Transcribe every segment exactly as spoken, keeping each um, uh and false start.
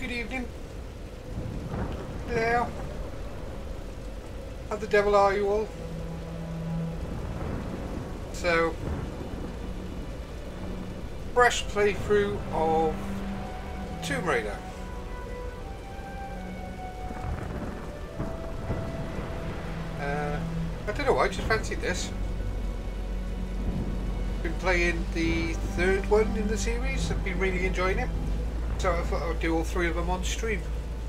good evening. Hello. How the devil are you all? So, fresh playthrough of Tomb Raider. Uh, I don't know why, I just fancied this. Been playing the third one in the series, I've been really enjoying it. So I thought I would do all three of them on stream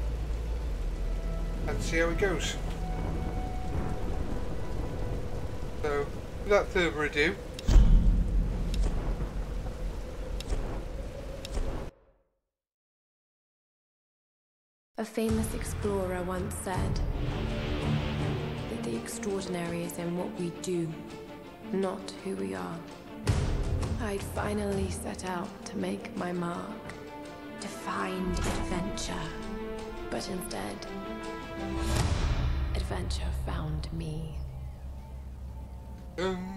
and see how it goes. So, without further ado, a famous explorer once said that the extraordinary is in what we do, not who we are. I'd finally set out to make my mark, to find adventure, but instead, adventure found me. Um...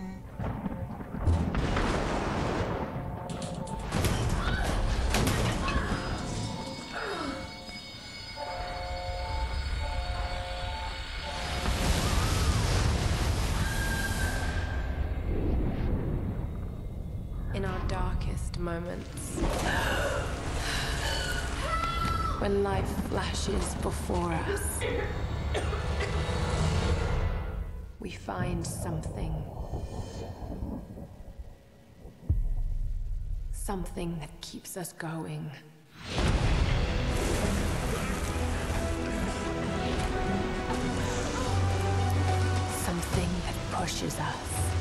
In our darkest moments, when life flashes before us, we find something. Something that keeps us going. Something that pushes us.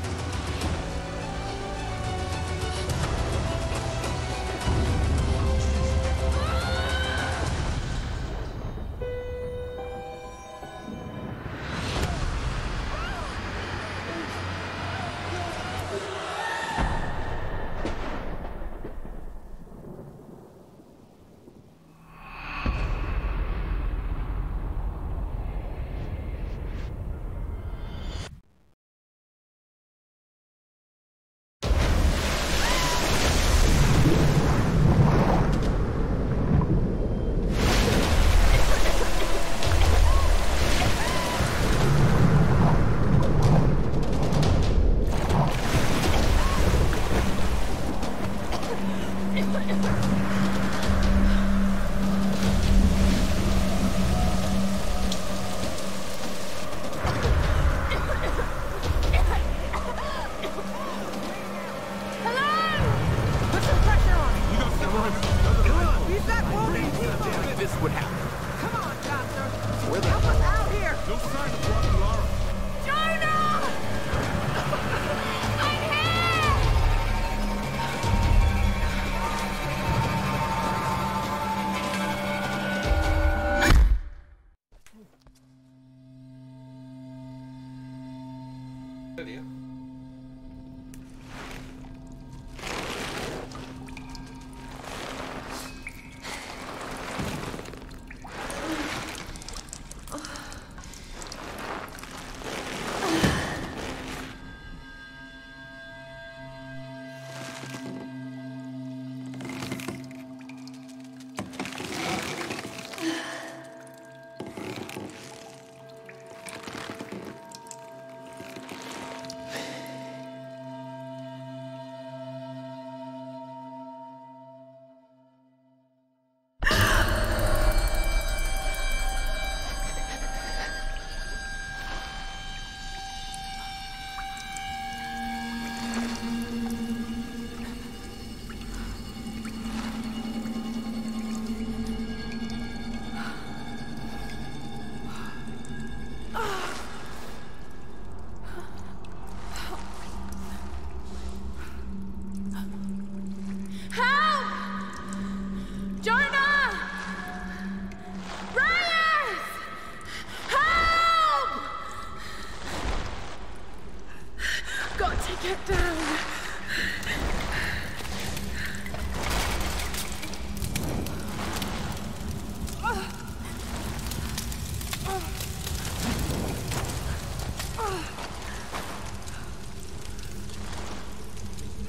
Get down!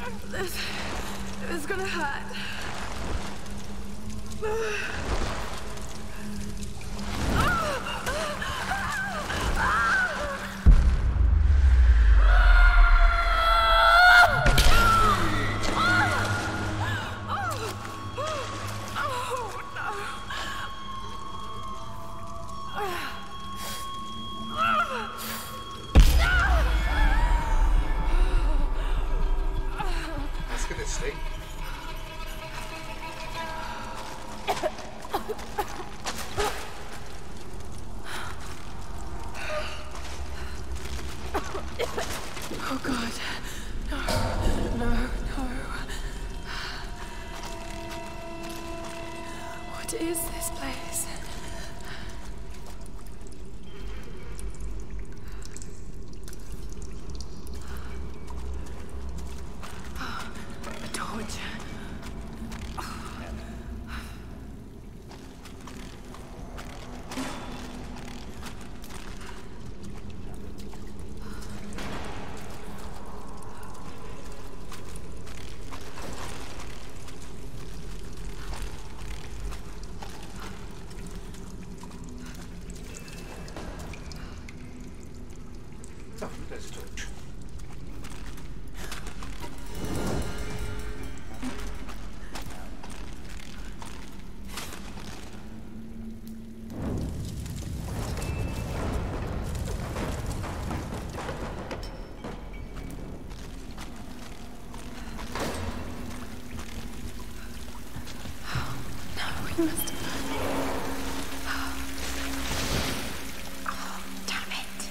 This is gonna hurt. It's gonna sting. Oh God. No, no, no. What is this place? Oh, a torch. Oh, there's a torch. No, we must. Oh, damn it.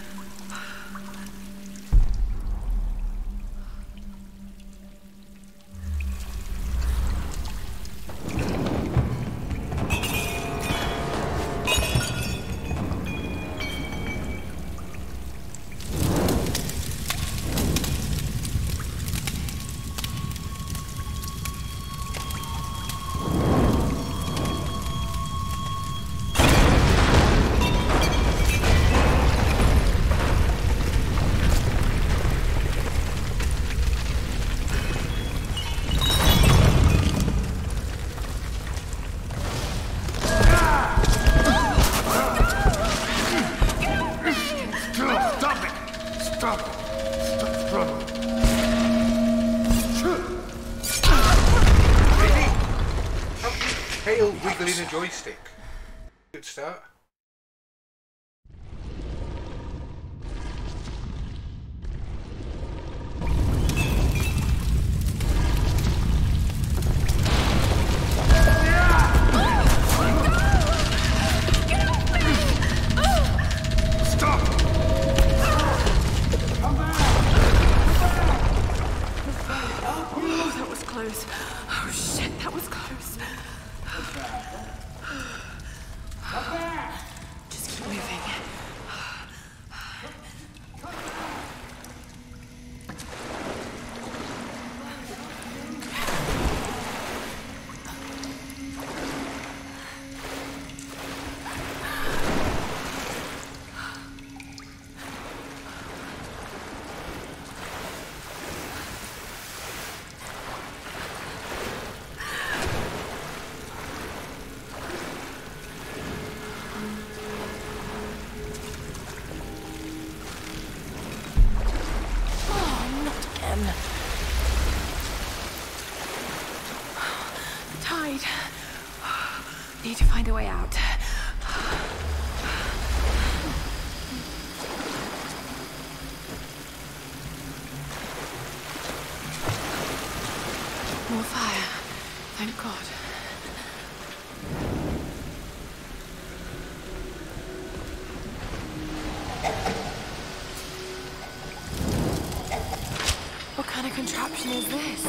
Tail wiggling a joystick. Good start. Oh shit, that was close. Just keep moving. Tide. Need to find a way out. More fire. Thank God. What kind of contraption is this?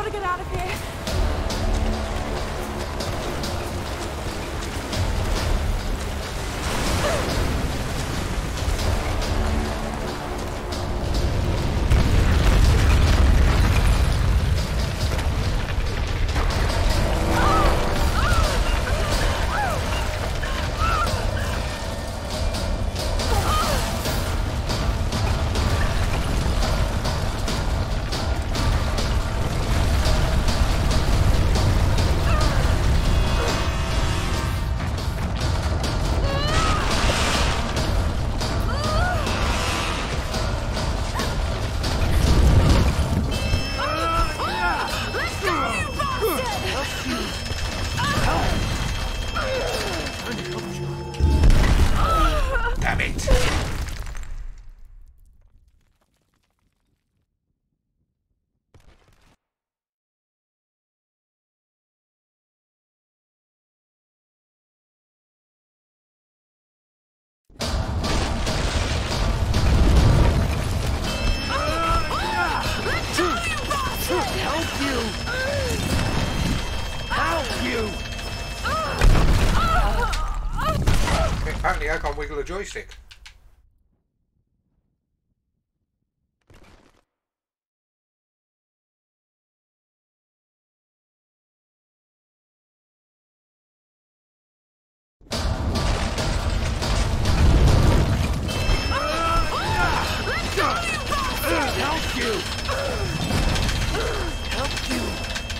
gotta get out of here. Damn it! Help you! Help you! Apparently I can't wiggle a joystick. Help you! Help you!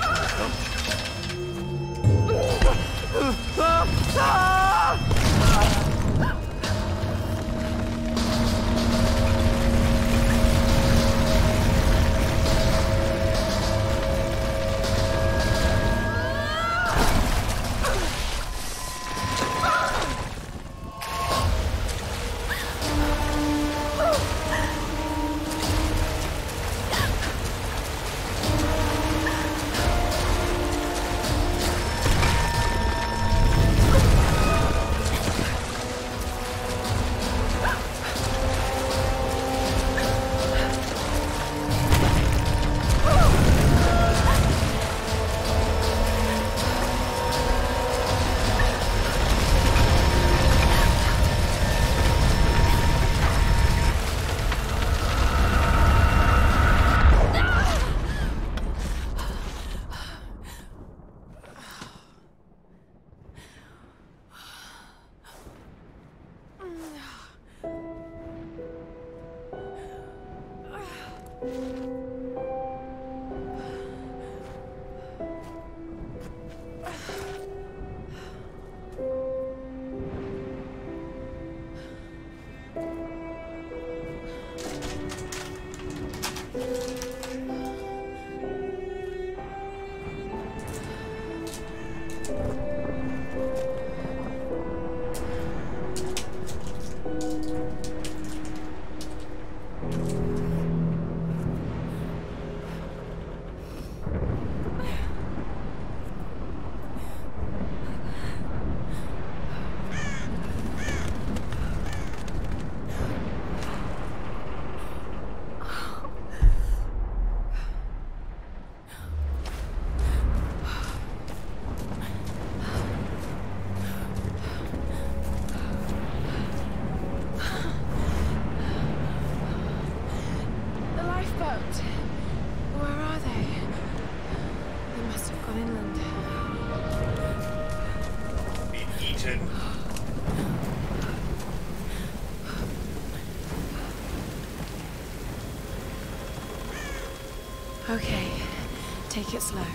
Okay, take it slow.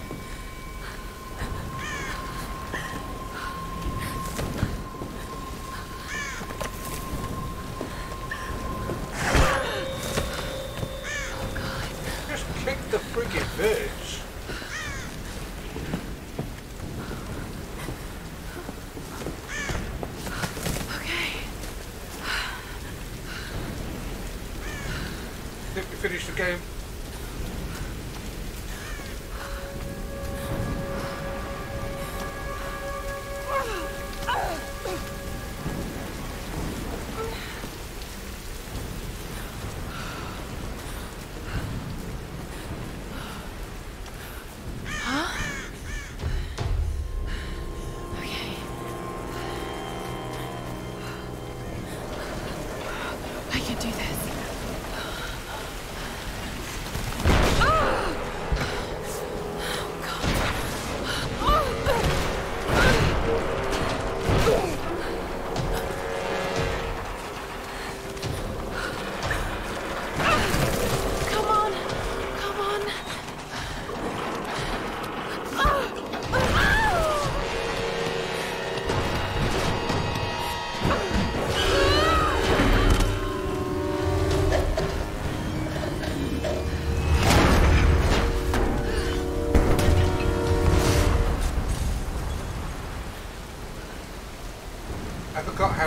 Just kick the friggin' birds. Okay. Think we finished the game?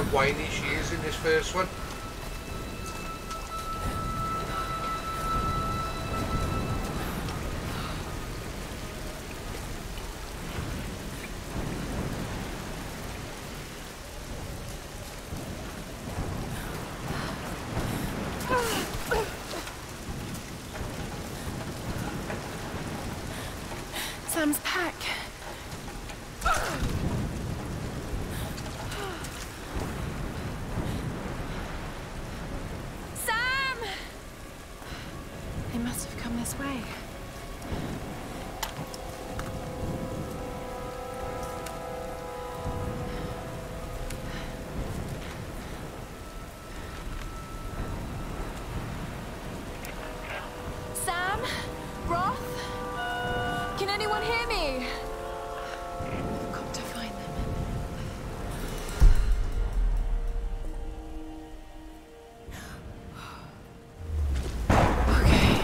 whiny she is in this first one. Sam's pack. Sam! They must have come this way. Sam? Roth? Can anyone hear me? I've got to find them. Okay.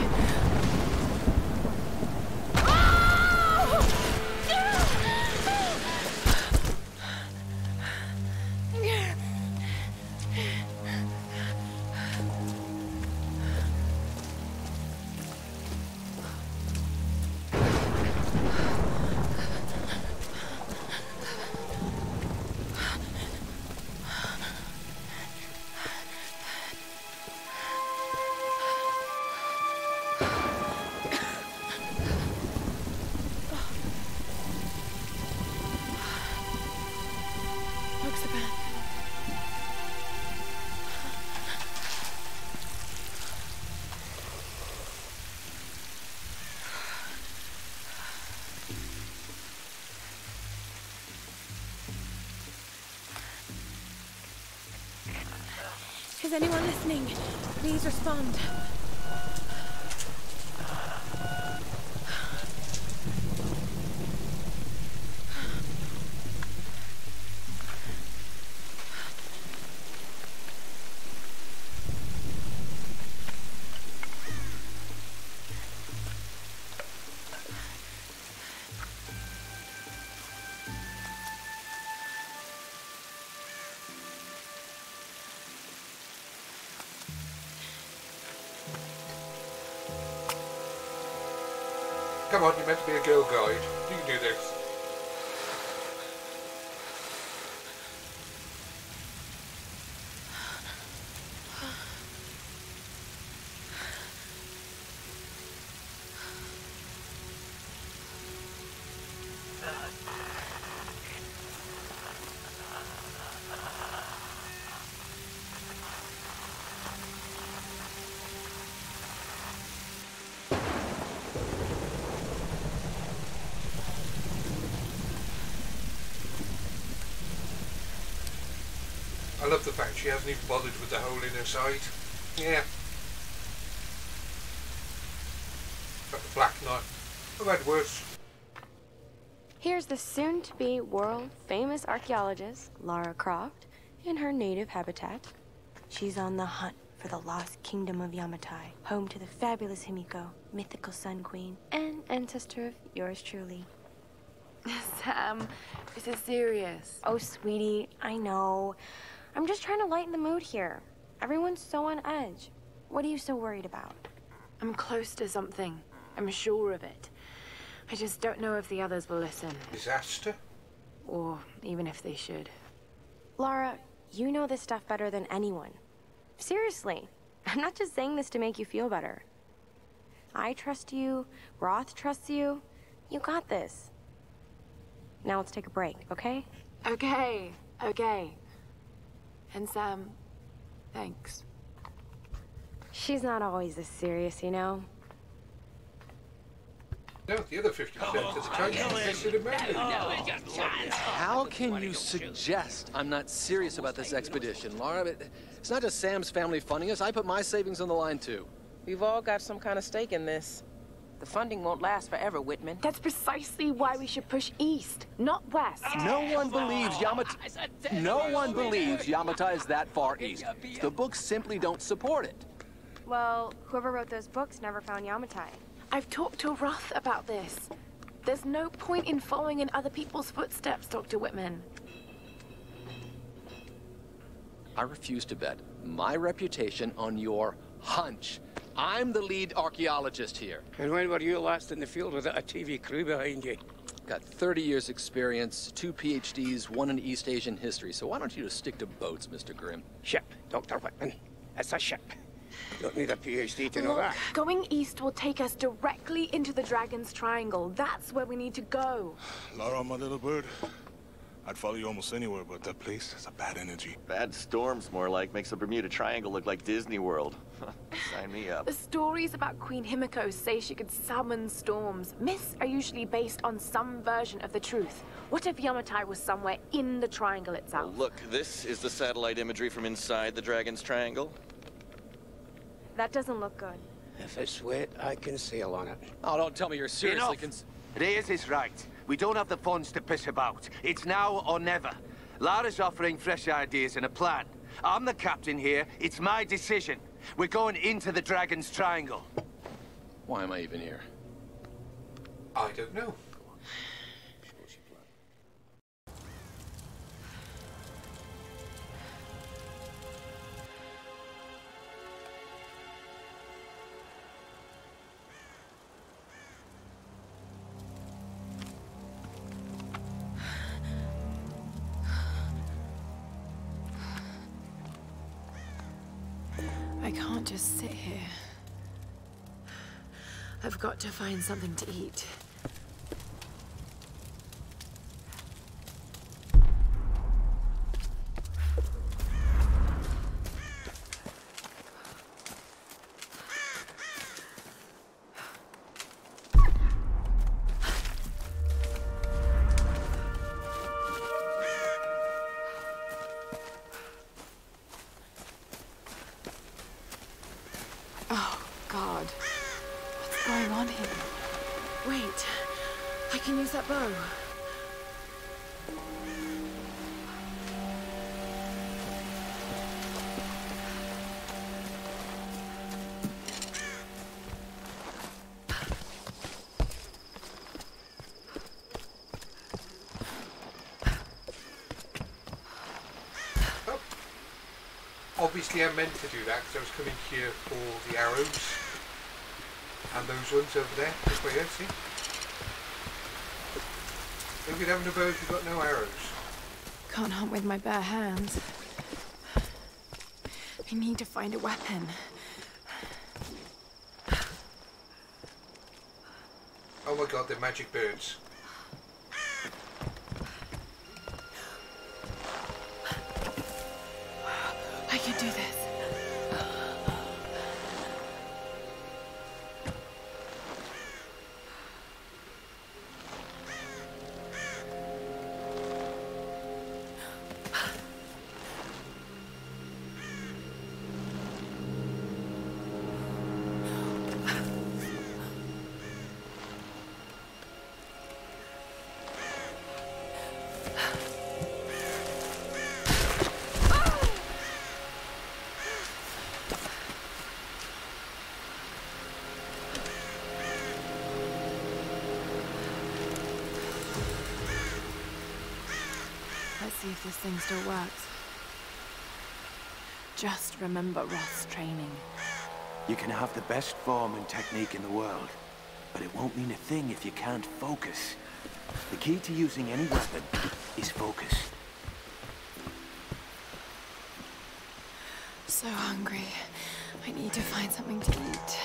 Looks the bad. Is anyone listening? Please respond. Come on, you're meant to be a girl guide. You can do this. I love the fact she hasn't even bothered with the hole in her side. Yeah. Got the black knot. I've had worse. Here's the soon-to-be world-famous archaeologist, Lara Croft, in her native habitat. She's on the hunt for the lost kingdom of Yamatai, home to the fabulous Himiko, mythical Sun Queen, and ancestor of yours truly. Sam, this is serious. Oh, sweetie, I know. I'm just trying to lighten the mood here. Everyone's so on edge. What are you so worried about? I'm close to something. I'm sure of it. I just don't know if the others will listen. Disaster? Or even if they should. Lara, you know this stuff better than anyone. Seriously, I'm not just saying this to make you feel better. I trust you, Roth trusts you. You got this. Now let's take a break, okay? Okay, okay. And Sam, thanks. She's not always this serious, you know? No, the other fifty percent of the time you invested in Madeline. How can you suggest I'm not serious about this expedition, Lara? It- It's not just Sam's family funding us. I put my savings on the line, too. We've all got some kind of stake in this. The funding won't last forever, Whitman. That's precisely why we should push east, not west. No one believes Yamatai... No one believes Yamatai is that far east. The books simply don't support it. Well, whoever wrote those books never found Yamatai. I've talked to Roth about this. There's no point in following in other people's footsteps, Doctor Whitman. I refuse to bet my reputation on your hunch. I'm the lead archaeologist here. And when were you last in the field without a T V crew behind you? Got thirty years experience, two P H Ds, one in East Asian history, so why don't you just stick to boats, Mister Grimm? Ship, Doctor Whitman. It's a ship. Don't need a P H D to know Look, that. going east will take us directly into the Dragon's Triangle. That's where we need to go. Lara, my little bird. I'd follow you almost anywhere, but that place has a bad energy. Bad storms, more like. Makes the Bermuda Triangle look like Disney World. Sign me up. The stories about Queen Himiko say she could summon storms. Myths are usually based on some version of the truth. What if Yamatai was somewhere in the triangle itself? Well, look, this is the satellite imagery from inside the Dragon's Triangle. That doesn't look good. If it's wet, I can sail on it. Oh, don't tell me you're seriously Enough. cons- Reyes is right. We don't have the funds to piss about. It's now or never. Lara's offering fresh ideas and a plan. I'm the captain here. It's my decision. We're going into the Dragon's Triangle. Why am I even here? I don't know. I can't just sit here. I've got to find something to eat. Oh, God. What's going on here? Wait. I can use that bow. Obviously I meant to do that because I was coming here for the arrows and those ones over there, this way out, see? No good having a bow if you've got no arrows. Can't hunt with my bare hands. I need to find a weapon. Oh my god, they're magic birds. I can do this. Let's see if this thing still works. Just remember Roth's training. You can have the best form and technique in the world, but it won't mean a thing if you can't focus. The key to using any weapon is focus. So hungry. I need to find something to eat.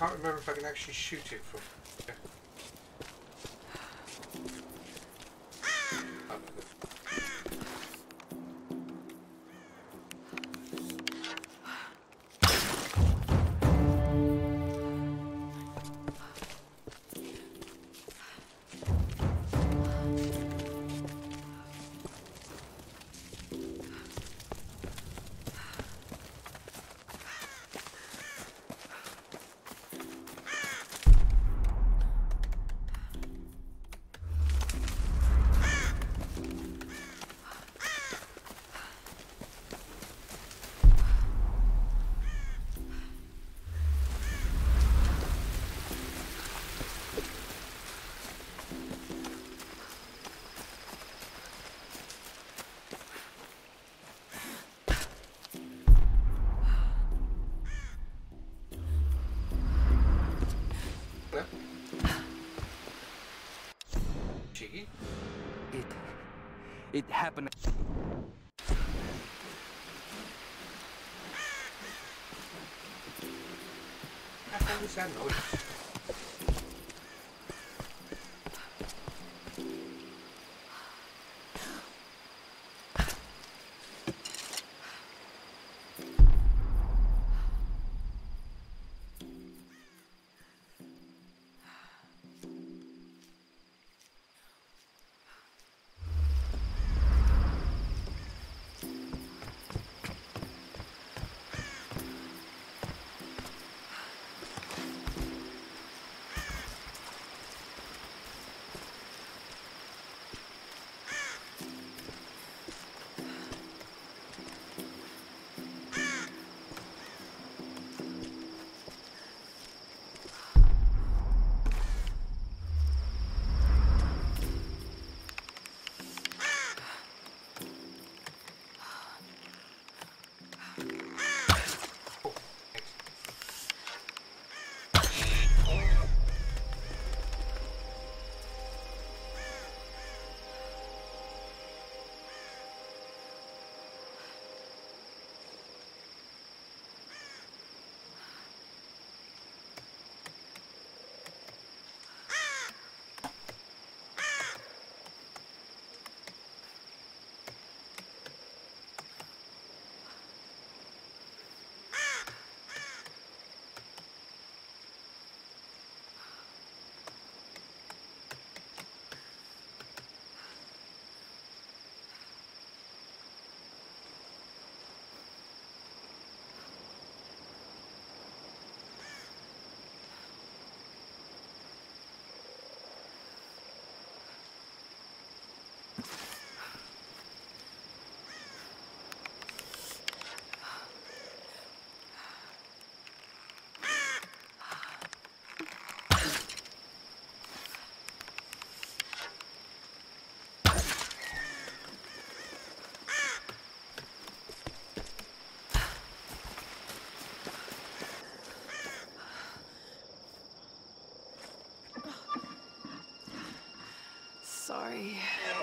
can't remember if I can actually shoot it from here. Oh, no. Cheeky. It... it happened... What was that noise? Sorry.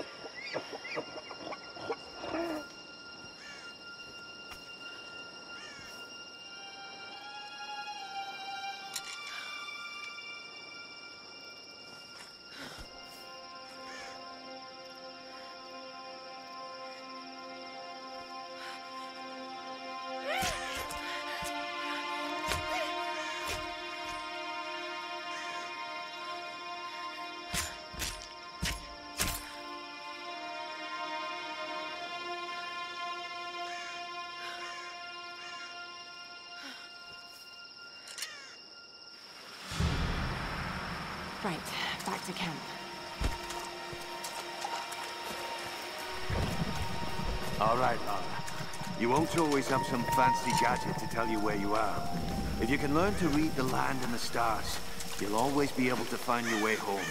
Right, back to camp. All right, Lara. You won't always have some fancy gadget to tell you where you are. If you can learn to read the land and the stars, you'll always be able to find your way home.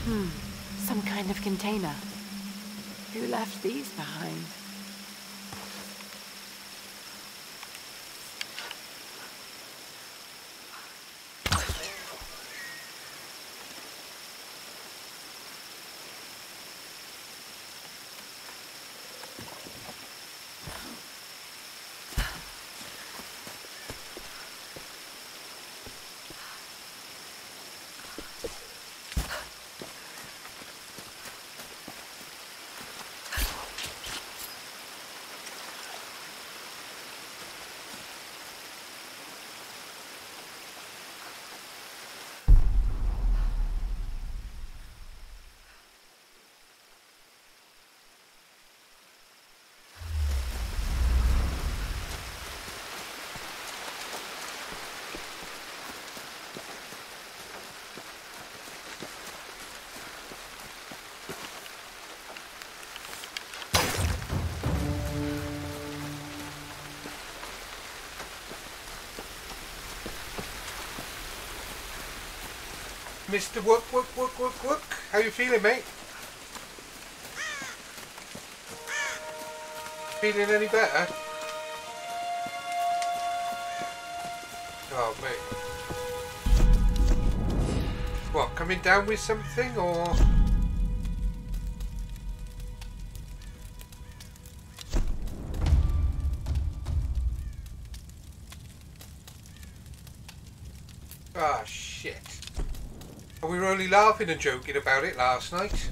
Hmm. Some kind of container. Who left these behind? Mister Wook, Wook, Wook, Wook, Wook. How you feeling, mate? Feeling any better? Oh, mate. What, coming down with something, or...? Ah, shit. And we were only laughing and joking about it last night.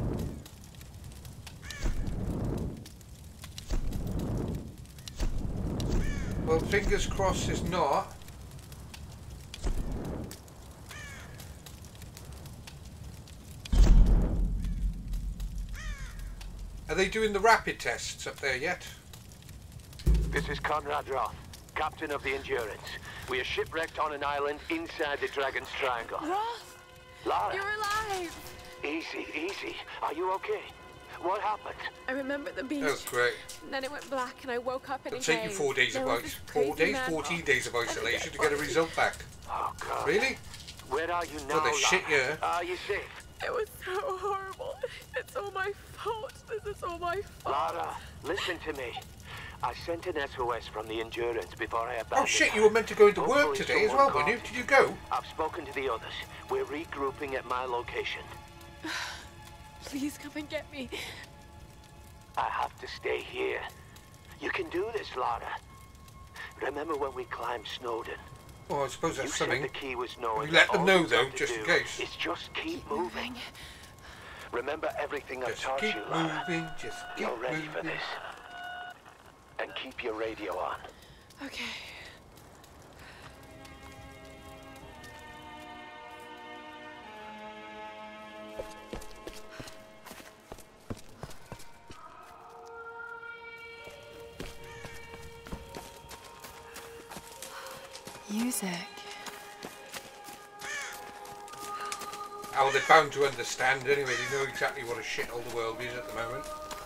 Well, fingers crossed it's not. Are they doing the rapid tests up there yet? This is Conrad Roth, captain of the Endurance. We are shipwrecked on an island inside the Dragon's Triangle. Roth! Lara! You're alive! Easy, easy. Are you okay? What happened? I remember the beach. That was great. And then it went black and I woke up in It'll a take you cave. four days There of was ice. this Four crazy days, man- fourteen days of isolation to get a result back. Oh, God. Really? Where are you now, Well, they Lara? shit you. Are you safe? It was so horrible. It's all my fault. This is all my fault. Lara, listen to me. I sent an S O S from the Endurance before I abandoned Oh shit, her. you were meant to go into work Hopefully today as someone well, weren't you? called. Did you go? I've spoken to the others. We're regrouping at my location. Please come and get me. I have to stay here. You can do this, Lara. Remember when we climbed Snowden? Oh, I suppose You that's said something. the key was knowing. You let that them all know you've though, got to just in do case. is just keep moving. Remember everything I've Just taught keep you, Lara. moving, just keep You're ready for moving. this. And keep your radio on. Okay. Music. Oh, they're bound to understand anyway. They know exactly what a shithole the world is at the moment.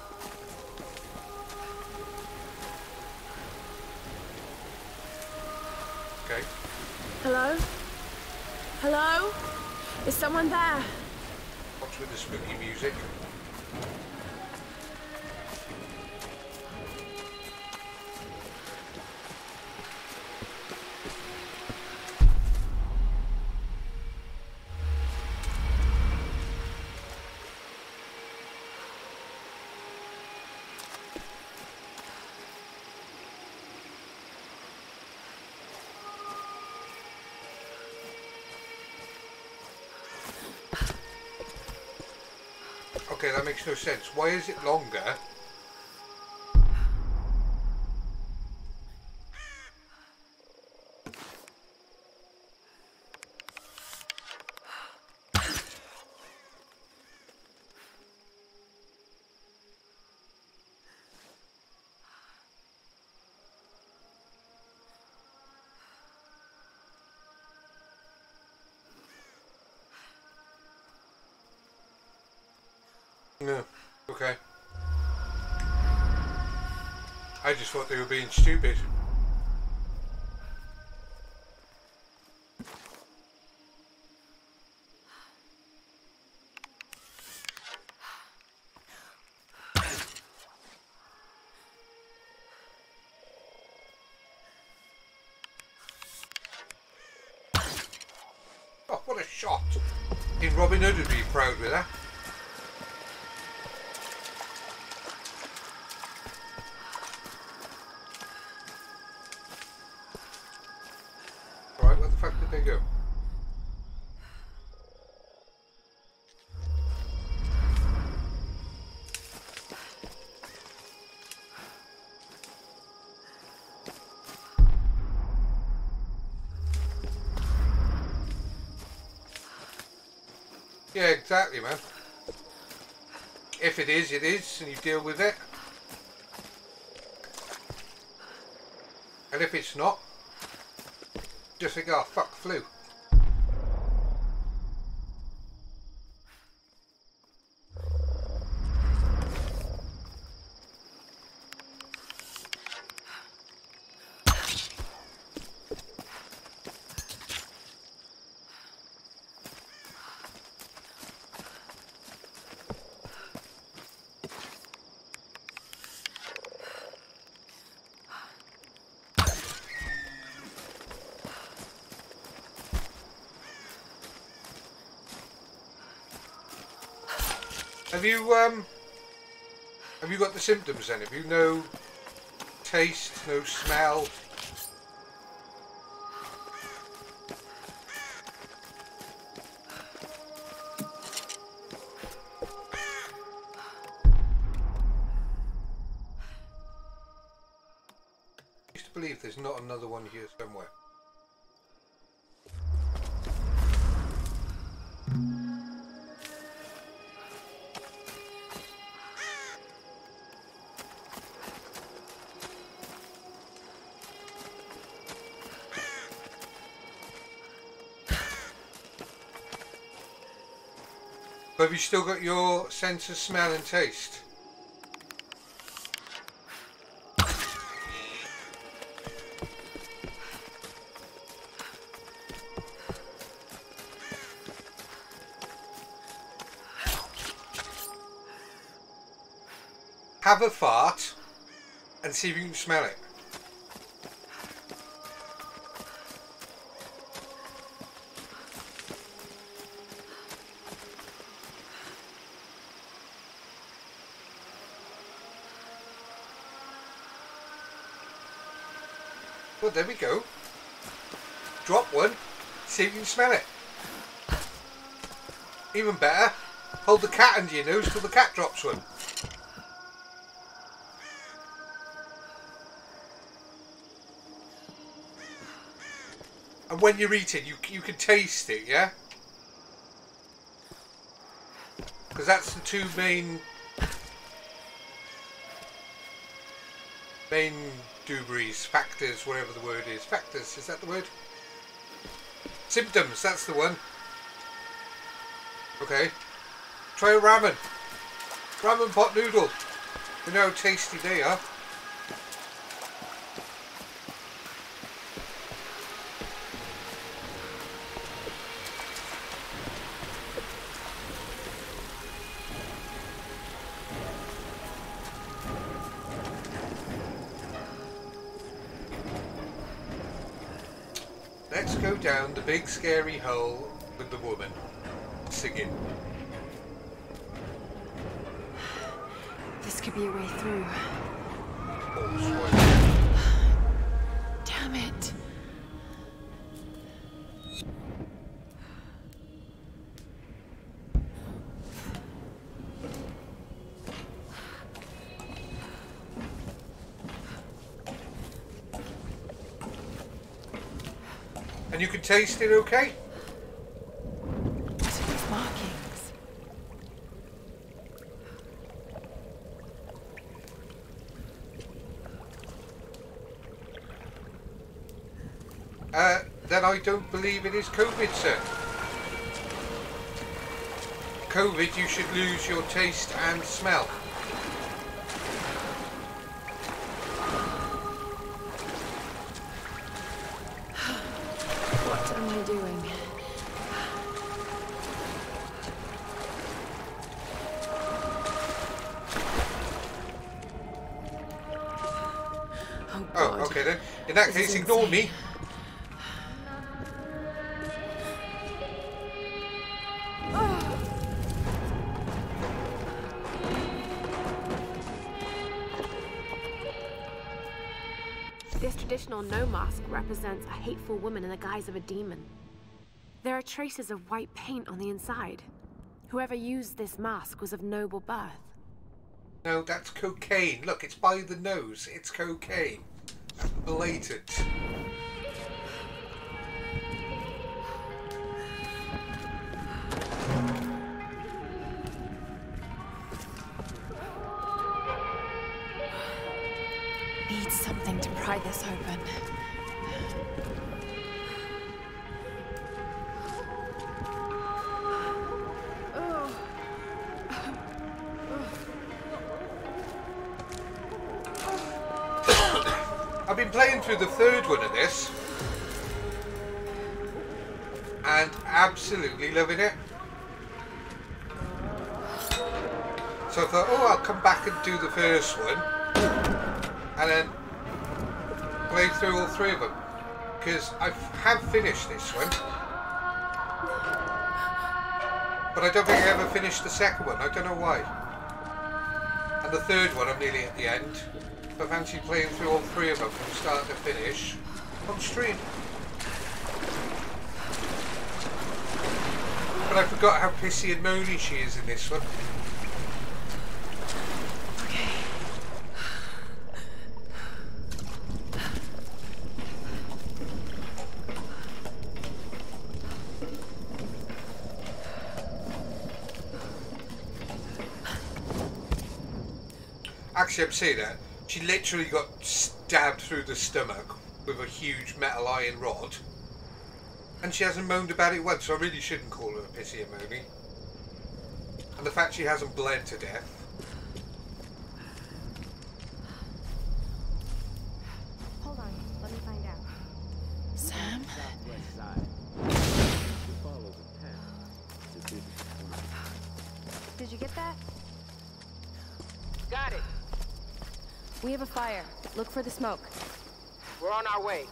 Okay. Hello? Hello? Is someone there? What's with the spooky music? Okay, that makes no sense. Why is it longer? No. Okay. I just thought they were being stupid. shot. In Robin Hood would be proud with that. Alright, where the fuck did they go? Yeah, exactly, man. If it is, it is, and you deal with it. And if it's not, just think, oh, fuck, flu. Have you um have you got the symptoms then? Have you no taste, no smell? I used to believe there's not another one here somewhere. Have you still got your sense of smell and taste? Have a fart and see if you can smell it. Well, there we go. Drop one, see if you can smell it. Even better, hold the cat under your nose till the cat drops one. And when you're eating, you, you can taste it, yeah? Because that's the two main... main... dooberies, factors, whatever the word is. Factors, is that the word? Symptoms, that's the one. Okay. Try a ramen. Ramen pot noodle. You know how tasty they are. Let's go down the big scary hole with the woman singing. This could be a way through. Damn it. And you can taste it okay? What are these markings? Uh, then I don't believe it is COVID, sir. COVID, you should lose your taste and smell. What am I doing? Oh, God. Oh, okay then. In that This case, is ignore insane. me. traditional no mask represents a hateful woman in the guise of a demon. There are traces of white paint on the inside. Whoever used this mask was of noble birth. No, that's cocaine. Look, it's by the nose. It's cocaine. That's blatant. Need something to pry this open. I've been playing through the third one of this and absolutely loving it. So I thought, oh, I'll come back and do the first one and then play through all three of them, because I have finished this one, but I don't think I ever finished the second one. I don't know why. And the third one I'm nearly at the end. I fancy playing through all three of them from start to finish on stream. But I forgot how pissy and moany she is in this one. Actually, I'm saying that. She literally got stabbed through the stomach with a huge metal iron rod. And she hasn't moaned about it once, so I really shouldn't call her a pissy and moany. And the fact she hasn't bled to death. Hold on, let me find out. Sam? Did you get that? Got it. We have a fire. Look for the smoke. We're on our way.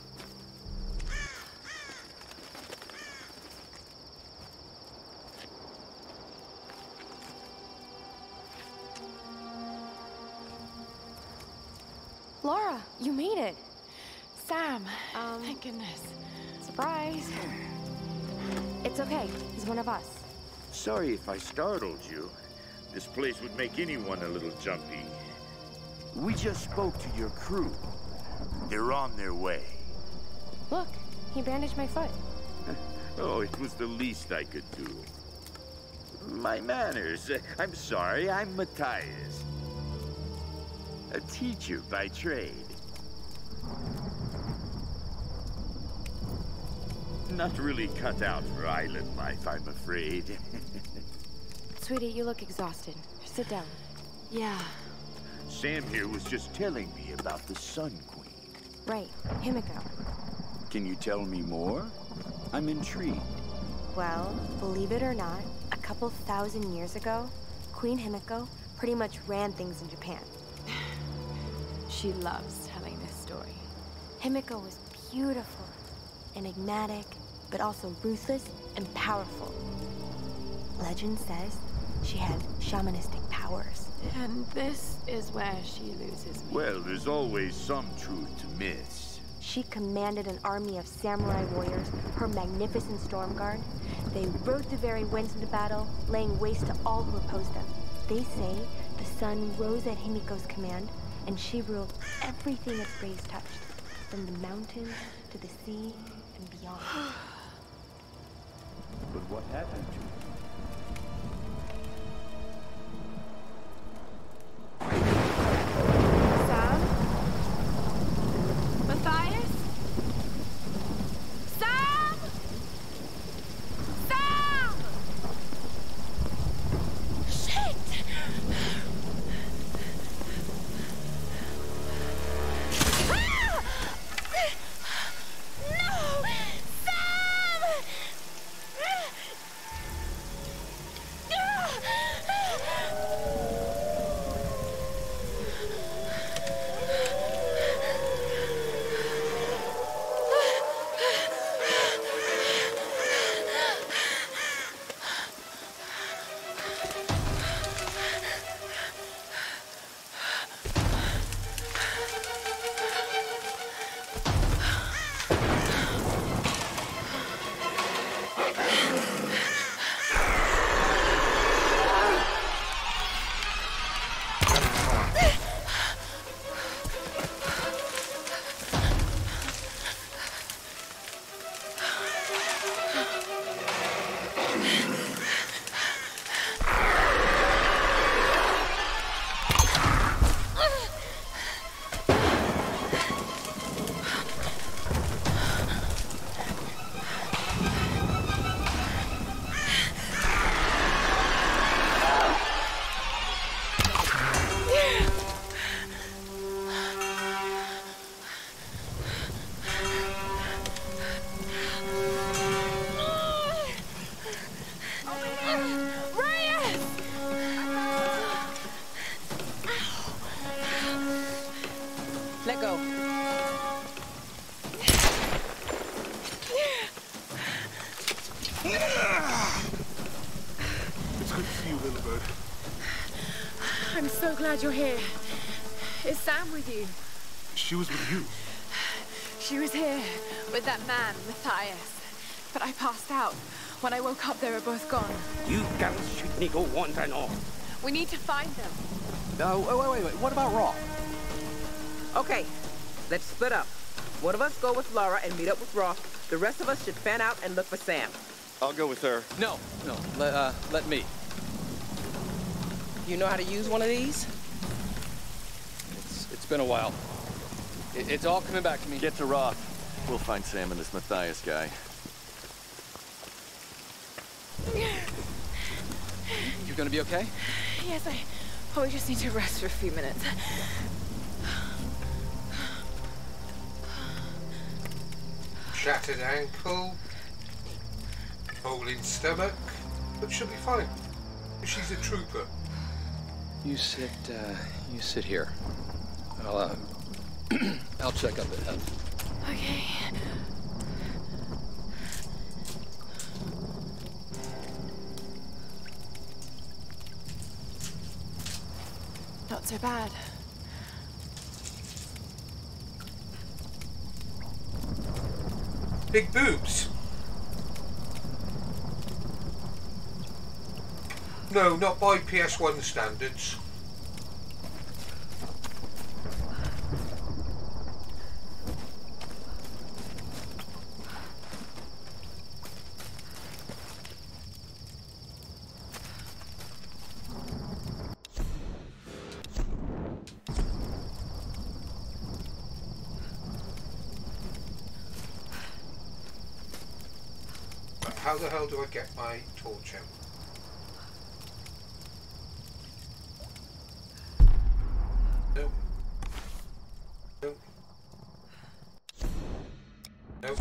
Laura, you made it. Sam, Um, thank goodness. Surprise. It's okay. He's one of us. Sorry if I startled you. This place would make anyone a little jumpy. We just spoke to your crew. They're on their way. Look, he bandaged my foot. Oh, it was the least I could do. My manners. I'm sorry, I'm Matthias. A teacher by trade. Not really cut out for island life, I'm afraid. Sweetie, you look exhausted. Sit down. Yeah. Sam here was just telling me about the Sun Queen. Right, Himiko. Can you tell me more? I'm intrigued. Well, believe it or not, a couple thousand years ago, Queen Himiko pretty much ran things in Japan. She loves telling this story. Himiko was beautiful, enigmatic, but also ruthless and powerful. Legend says she had shamanistic powers. And this is where she loses me. Well, there's always some truth to myths. She commanded an army of samurai warriors, her magnificent storm guard. They rode the very winds into battle, laying waste to all who opposed them. They say the sun rose at Himiko's command, and she ruled everything its rays touched, from the mountains to the sea and beyond. But what happened to her? Sam? Matthias? Sam? Sam! Shit! Ah! No! Sam! Good to see you, little bird. I'm so glad you're here. Is Sam with you? She was with you. She was here with that man, Matthias. But I passed out. When I woke up, they were both gone. You girls shouldn't go wandering off. We need to find them. No, wait, wait, wait, wait. What about Roth? Okay, let's split up. One of us go with Lara and meet up with Roth. The rest of us should fan out and look for Sam. I'll go with her. No, no, let, uh, let me. You know how to use one of these? It's, it's been a while. It, it's all coming back to me. Get to Roth. We'll find Sam and this Matthias guy. You gonna be okay? Yes, I probably just need to rest for a few minutes. Shattered ankle, hole in stomach, but she'll be fine. She's a trooper. You sit, uh, you sit here. I'll, uh, I'll check up ahead. Okay. Not so bad. Big boobs. No, not by P S one standards. How the hell do I get my torch out? No. No. No.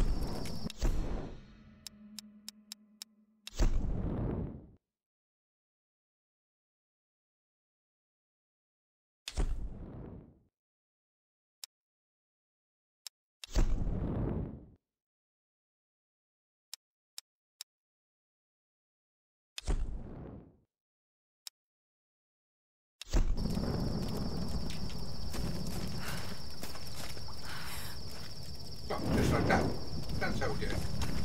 Oh, just like that. That's how we do it.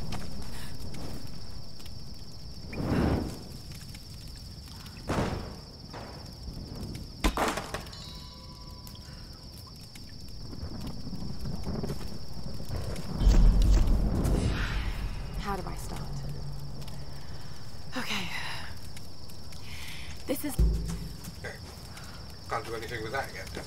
How do I start? Okay. This is... Okay. Can't do anything with that yet.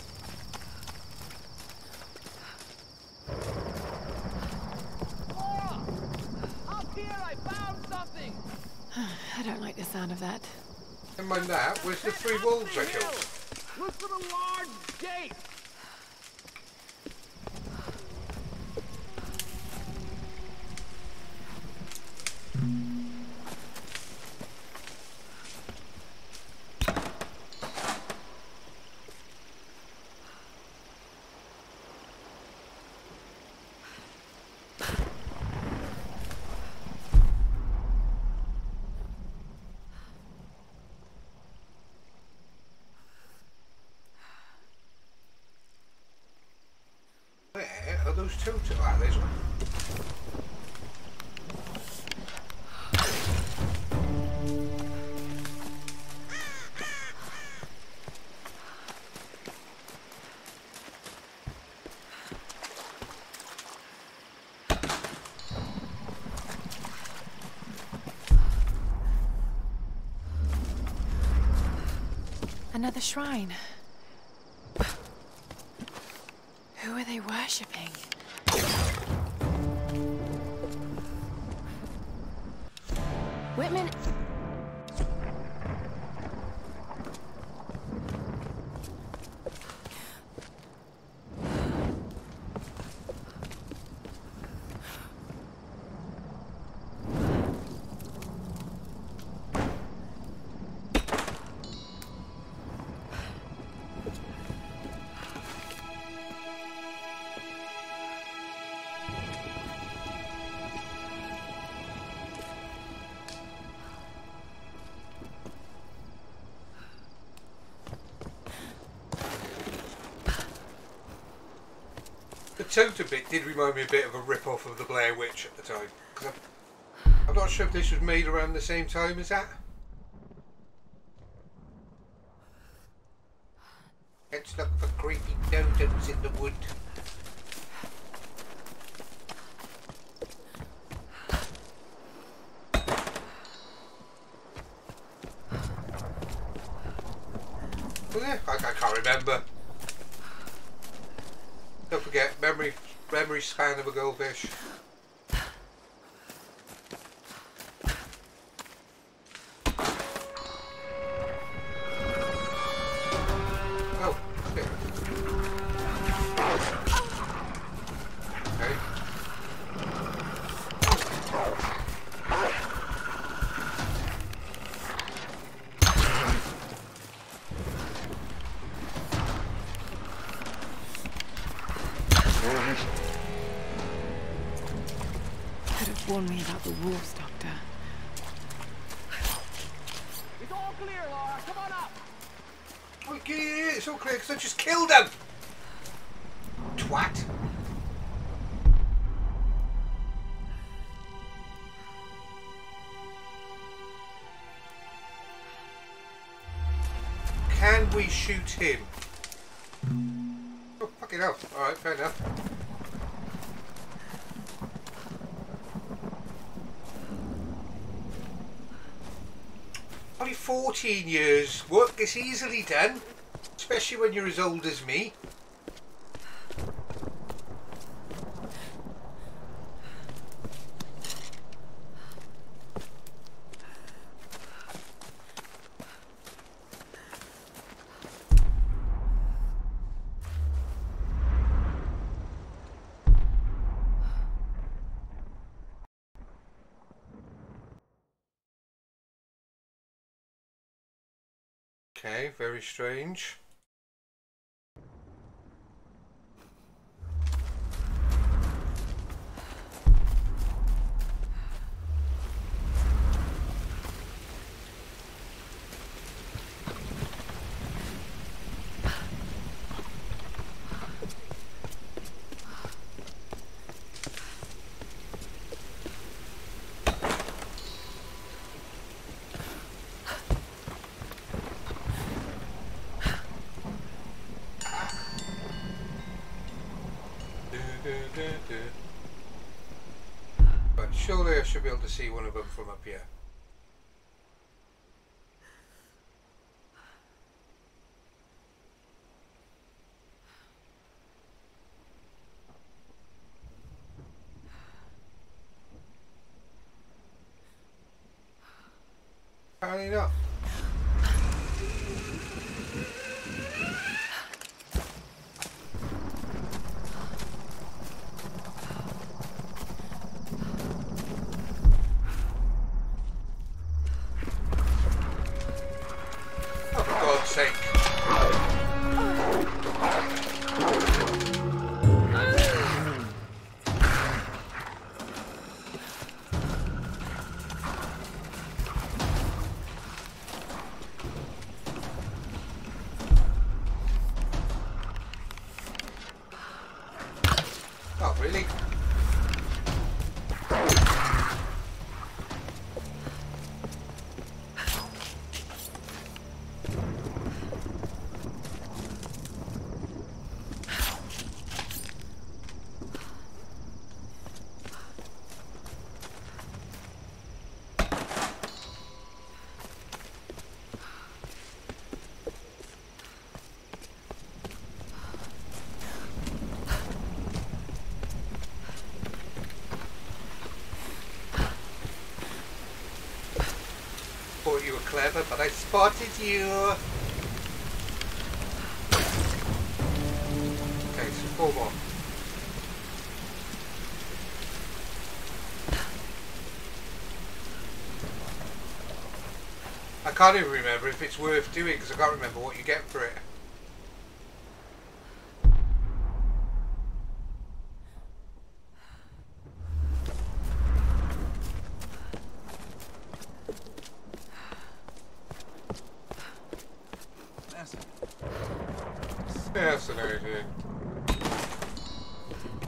I don't like the sound of that. Never mind that. Where's the three wolves I killed? Look for the large gate! Where are those two? Ah, there's one. Another shrine. Who are they worshipping? Whitman... totem bit did remind me a bit of a rip-off of the Blair Witch at the time. I'm, I'm not sure if this was made around the same time as that. Let's look for creepy totems in the wood. Was it? I, I can't remember. Don't forget, memory memory span of a goldfish. Oh, okay. Okay. Could have warned me about the wolves, Doctor. It's all clear, Laura. Come on up. Oh, yeah, yeah, yeah, it's all clear because I just killed him. Twat. Can we shoot him? Oh, fucking hell. Alright, fair enough. Only fourteen years. Work is easily done. Especially when you're as old as me. Okay, very strange. But surely I should be able to see one of them from up here. Apparently not. You were clever, but I spotted you. Okay, so four more. I can't even remember if it's worth doing because I can't remember what you get for it. Fascinating.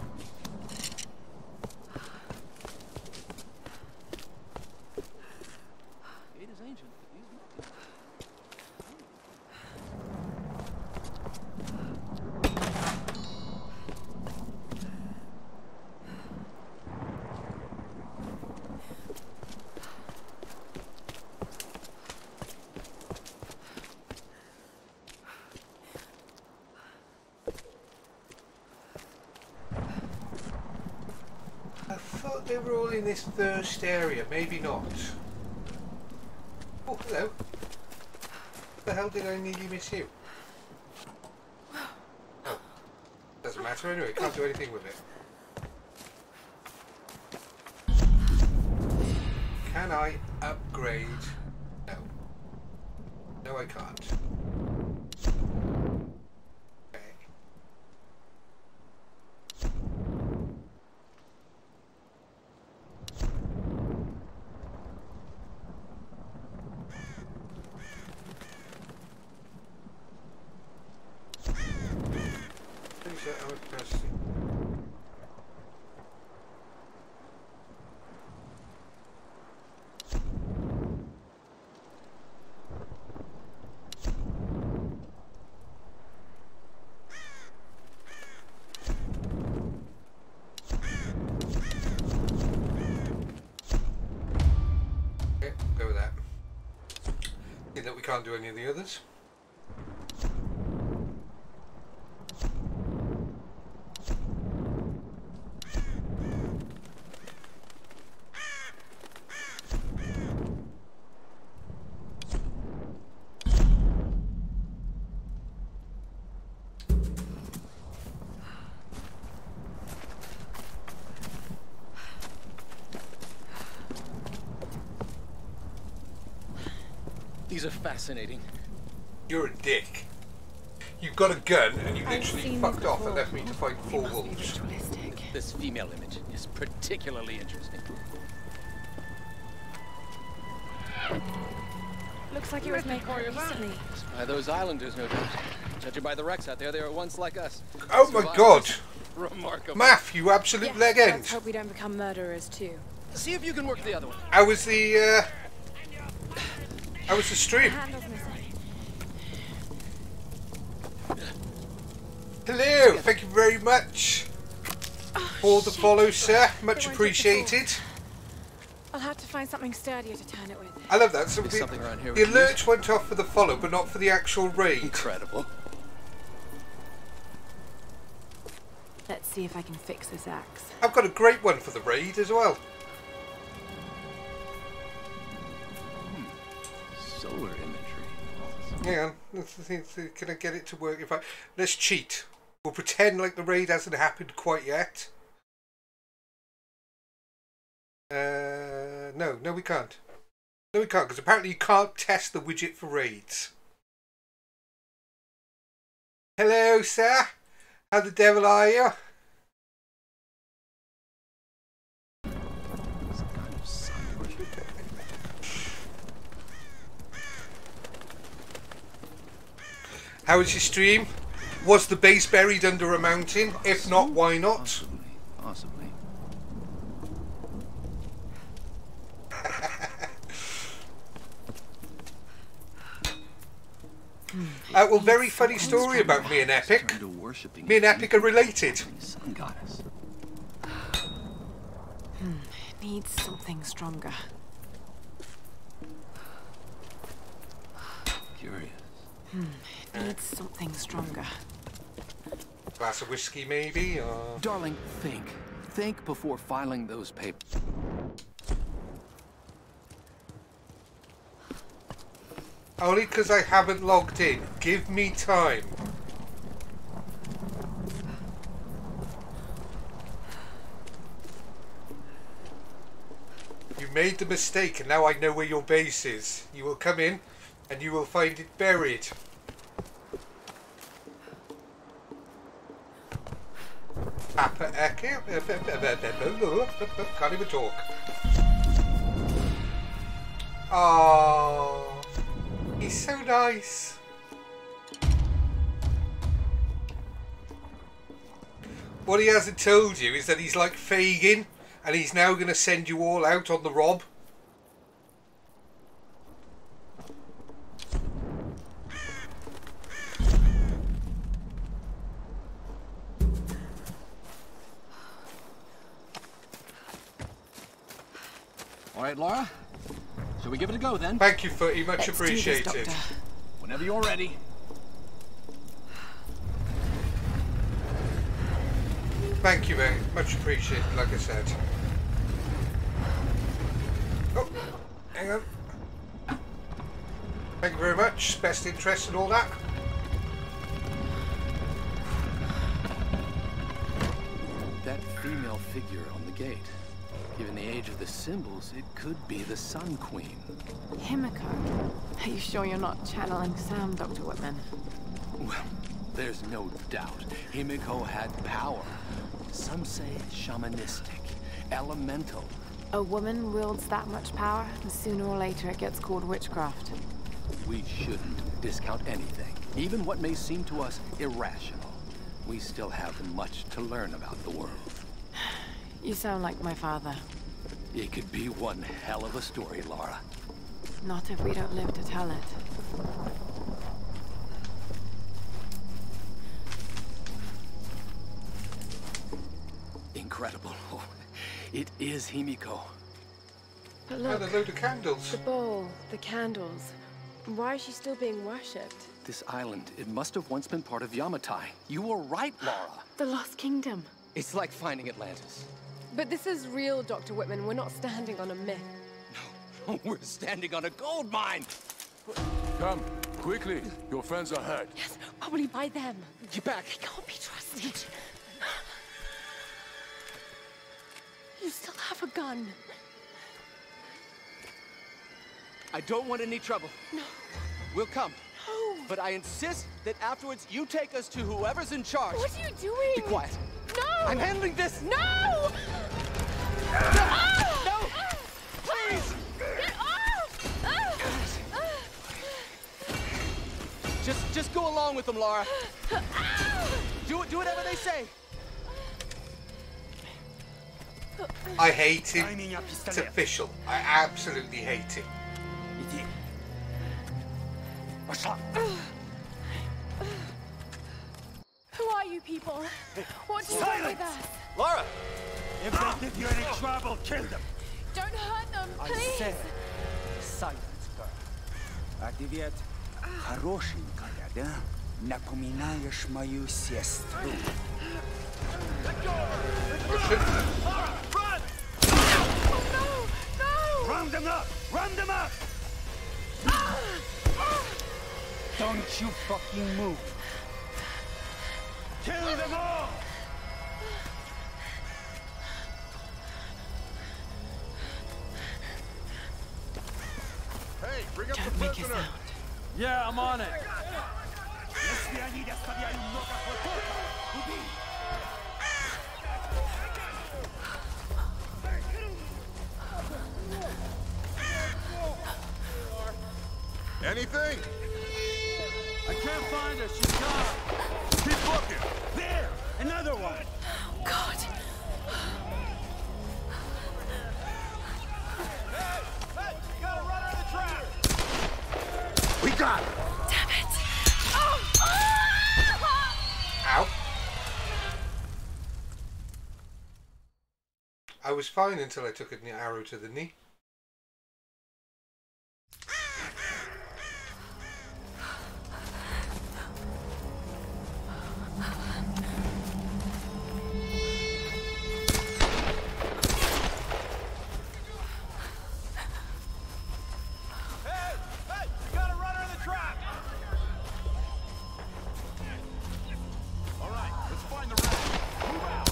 they were all in this first area. Maybe not. Oh, hello. What the hell did I nearly miss you? Oh. Doesn't matter anyway. Can't do anything with it. Can I upgrade? No. No, I can't. Okay. Please set our capacity. That we can't do any of the others. These are fascinating. You're a dick. You've got a gun and you literally fucked off and left me to fight four wolves. This female image is particularly interesting. Looks like it was made quite recently. By those islanders, no doubt. Judging by the wrecks out there, they were once like us. Oh my god! Remarkable. Math, you absolute Yes, leg end. let's hope we don't become murderers too. See if you can work the other one. How was the, uh... How was the stream? Hello, thank you very much for the follow, sir. Much appreciated. I'll have to find something sturdier to turn it with. I love that. So the, something around here the alert went off for the follow, but not for the actual raid. Incredible. Let's see if I can fix this axe. I've got a great one for the raid as well. Solar imagery. Hang on, let's see, can I get it to work? If I let's cheat. We'll pretend like the raid hasn't happened quite yet. Uh, no, no, we can't. No, we can't because apparently you can't test the widget for raids. Hello, sir. How the devil are you? How was your stream? Was the base buried under a mountain? If not, why not? Possibly. Possibly. Uh, well, very funny story about me and Epic. Me and Epic are related. Sun goddess. Hmm. It needs something stronger. Curious. Hmm. It needs something stronger. Glass of whiskey, maybe, or... Darling, think. Think before filing those papers. Only because I haven't logged in. Give me time. You made the mistake and now I know where your base is. You will come in and you will find it buried. Papa Echo? Can't even talk. Oh. He's so nice. What he hasn't told you is that he's like Fagin and he's now going to send you all out on the rob. All right, Laura. Shall we give it a go then? Thank you, Footy. Much Let's appreciated. do this, Doctor. Whenever you're ready. Thank you, mate. Much appreciated, like I said. hang on. Thank you very much. Best interest and all that. That female figure on the gate. Given the age of the symbols, it could be the Sun Queen. Himiko? Are you sure you're not channeling Sam, Doctor Whitman? Well, there's no doubt. Himiko had power. Some say shamanistic, elemental. A woman wields that much power, and sooner or later it gets called witchcraft. We shouldn't discount anything, even what may seem to us irrational. We still have much to learn about the world. You sound like my father. It could be one hell of a story, Lara. Not if we don't live to tell it. Incredible. Oh, it is Himiko. But look, and a load of candles. The bowl, the candles. Why is she still being worshipped? This island, it must have once been part of Yamatai. You were right, Lara. The Lost Kingdom. It's like finding Atlantis. But this is real, Doctor Whitman. We're not standing on a myth. No, we're standing on a gold mine. Come, quickly. Your friends are hurt. Yes, probably by them. Get back. They can't be trusted. You still have a gun. I don't want any trouble. No. We'll come. No. But I insist that afterwards you take us to whoever's in charge. What are you doing? Be quiet. No! I'm handling this! No! Ah! No! Please! Get off! Just, just go along with them, Lara. Do it, do whatever they say. I hate him. It's official. I absolutely hate him. Who are you people? What do you want with us? Lara! If they give you any trouble, kill them. Don't hurt them, please. I said, silence her. Ответ хорошенькая, да? Напоминаешь мою сестру. Lara, run! Oh, no! No! Round them up! Round them up! Don't you fucking move! Kill them all! Hey, bring up Don't the make a prisoner. sound. Yeah, I'm on it. Если они доставляют много хлопота, убей! Anything? I can't find her. She's gone. Keep looking. There! Another one! Oh, God. Hey, hey, you gotta run her in the trap! We got it! Damn it. Oh. Ow. I was fine until I took an arrow to the knee. Hey, hey, you gotta run her in the trap! All right, let's find the rest. Move out!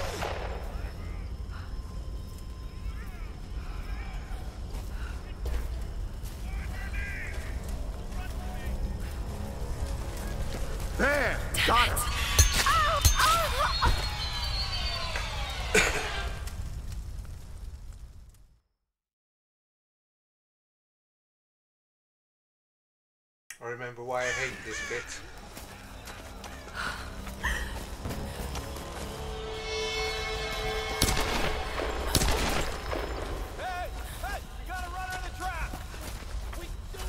There! Got it! I remember why I hate this bit. Hey, hey, you gotta run her in the trap! We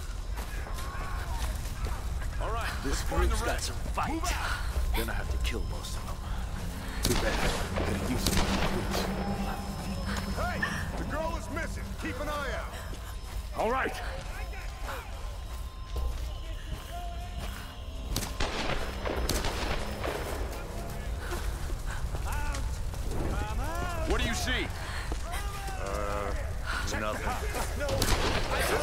All right, This group's got some fight. Gonna have to kill most of them. Too bad. Gonna use some recruits. Hey, the girl is missing. Keep an eye out. All right. What do you see? Uh, nothing.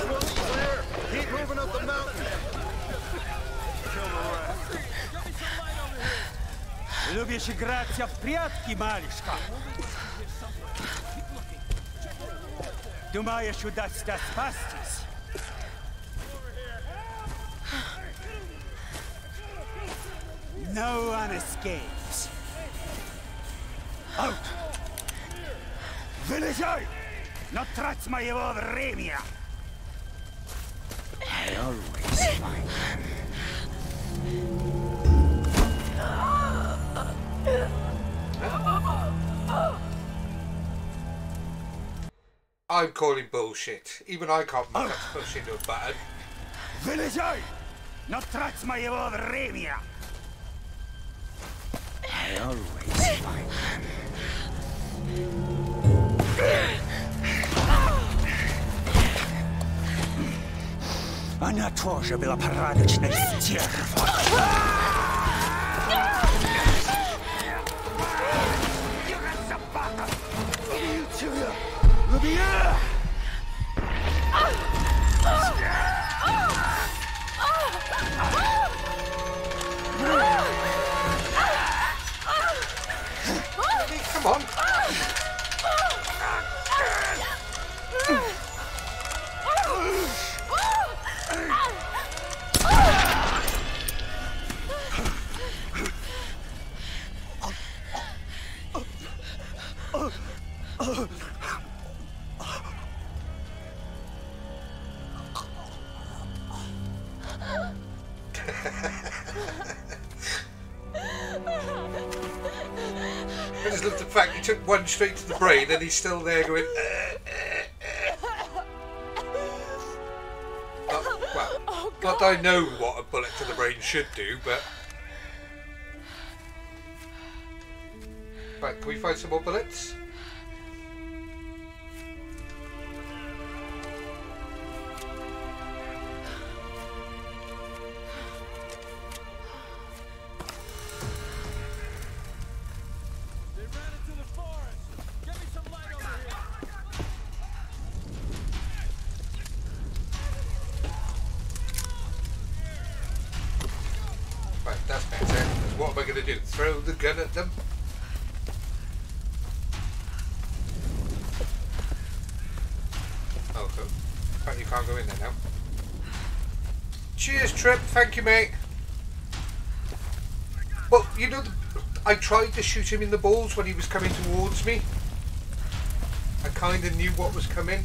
Lubisz grać w прятки, малышка? Думаешь, удастся спастись? No one escapes. Out! Вылезай! Но трать моего времени! I always find I'm calling bullshit. Even I can't make up to push into a button. Вылезай! Но трать моего времени! I always find Она тоже была порядочной стервой. Убью! Come on. I just love the fact he took one straight to the brain and he's still there going. Uh, uh, uh. Not, well, Oh, not that I know what a bullet to the brain should do, but. Right, can we find some more bullets? Right, that's better. Because what am I going to do? Throw the gun at them? Oh, cool. Right, you can't go in there now. Cheers, Trip. Thank you, mate. Well, you know, the, I tried to shoot him in the balls when he was coming towards me. I kind of knew what was coming.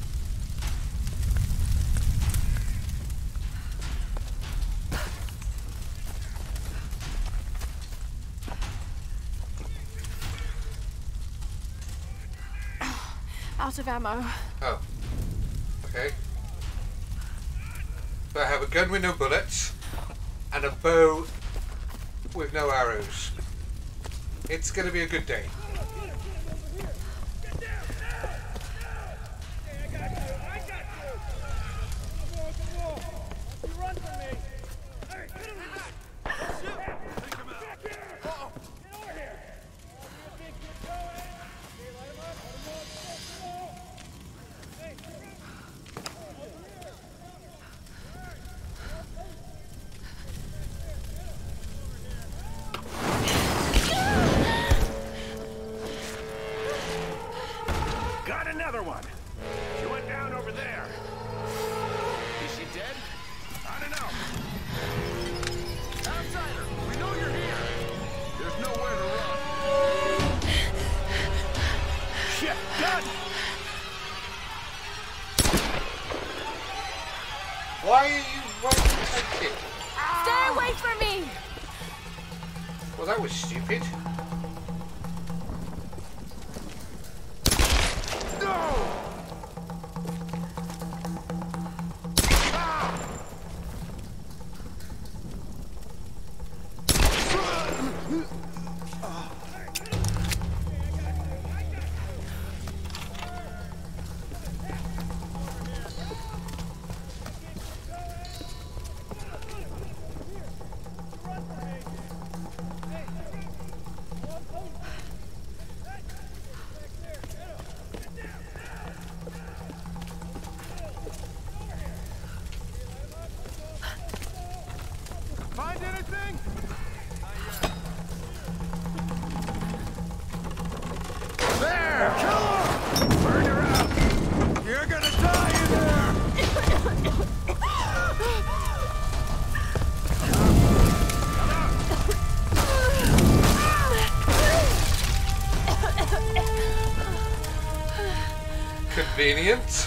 Out of ammo. Oh. Okay. So I have a gun with no bullets and a bow with no arrows. It's going to be a good day. Got another one. She went down over there. Is she dead? I don't know. Outsider, we know you're here. There's nowhere to run. Shit, gun! Why are you running to take it? Stay away from me! Well, that was stupid. Find anything? convenient.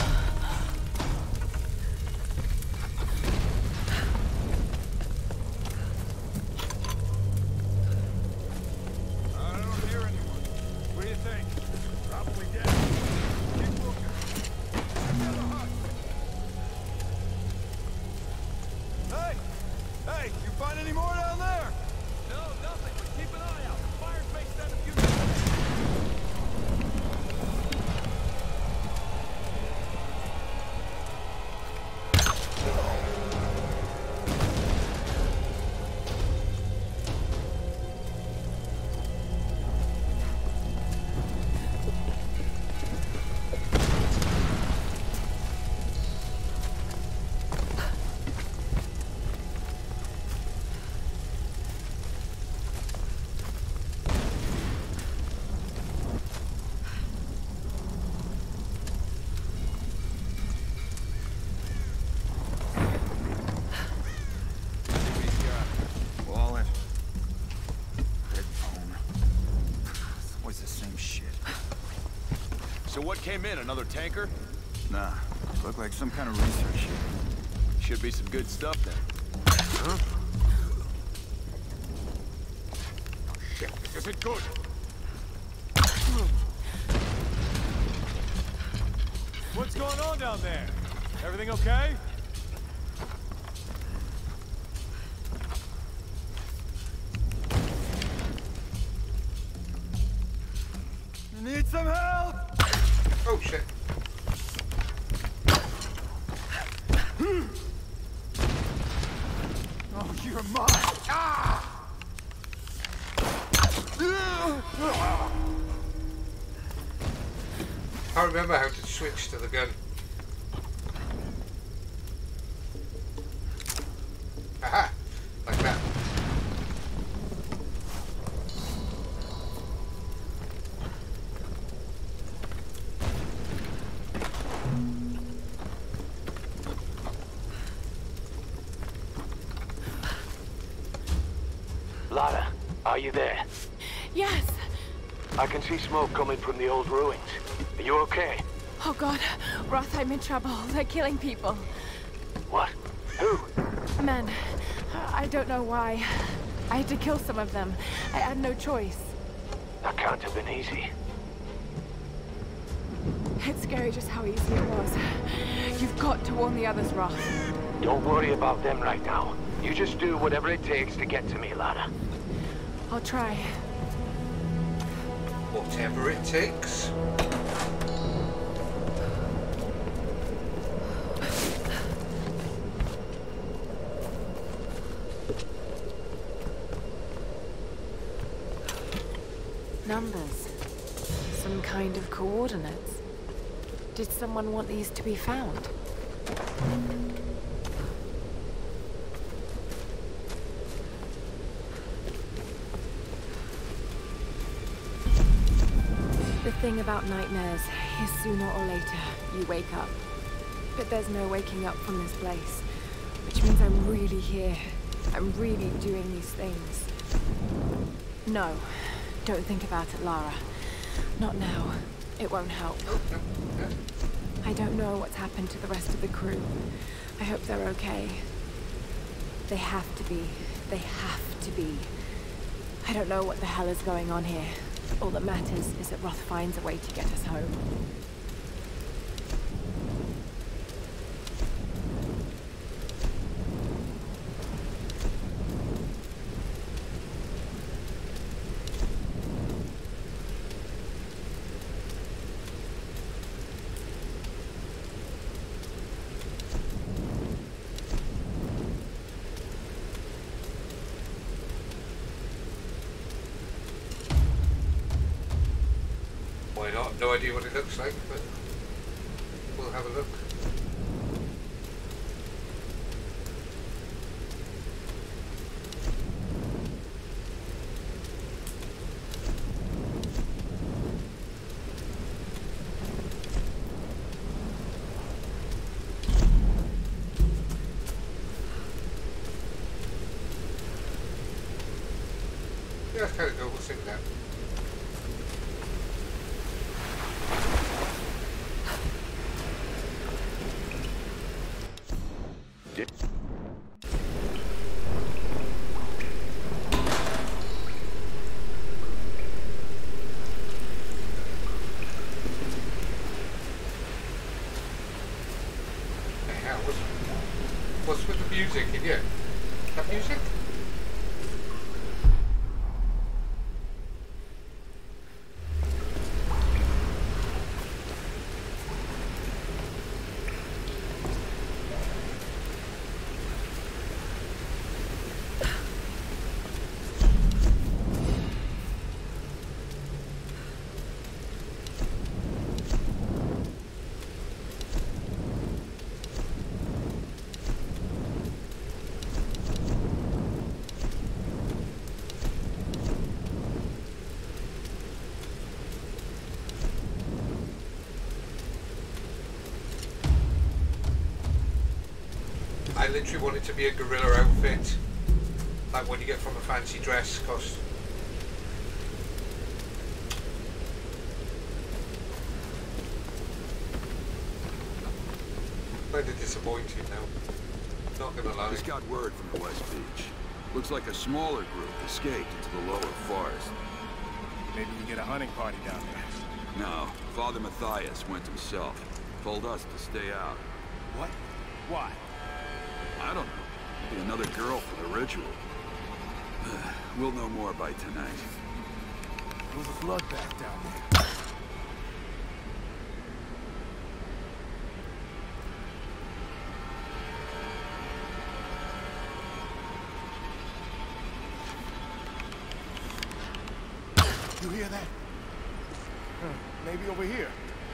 So what came in? Another tanker? Nah. Looked like some kind of research ship. Should be some good stuff then. Huh? Oh shit, this isn't good. What's going on down there? Everything okay? You need some help? Oh shit. Oh, you're mine. Ah! I remember how to switch to the gun. Aha! Like that. Lara, are you there? Yes. I can see smoke coming from the old ruins. Are you okay? Oh god, Roth, I'm in trouble. They're killing people. What? Who? Men. I don't know why. I had to kill some of them. I had no choice. That can't have been easy. It's scary just how easy it was. You've got to warn the others, Roth. Don't worry about them right now. You just do whatever it takes to get to me, Lara. I'll try. Whatever it takes. Numbers. Some kind of coordinates. Did someone want these to be found? The thing about nightmares is sooner or later, you wake up. But there's no waking up from this place. Which means I'm really here. I'm really doing these things. No. Don't think about it, Lara. Not now. It won't help. I don't know what's happened to the rest of the crew. I hope they're okay. They have to be. They have to be. I don't know what the hell is going on here. All that matters is that Roth finds a way to get us home. Why not? No idea what it looks like, but we'll have a look. Yeah, that's kind of cool. We'll see that. music in here. That music? I literally want it to be a gorilla outfit, like what you get from a fancy dress, cause kind of disappointed now, not gonna lie. Just got word from the West Beach. Looks like a smaller group escaped into the lower forest. Maybe we get a hunting party down there. No, Father Matthias went himself. Told us to stay out. What? Why? I don't know. Maybe another girl for the ritual. We'll know more by tonight. There was a bloodbath down there. You hear that? Hmm, maybe over here.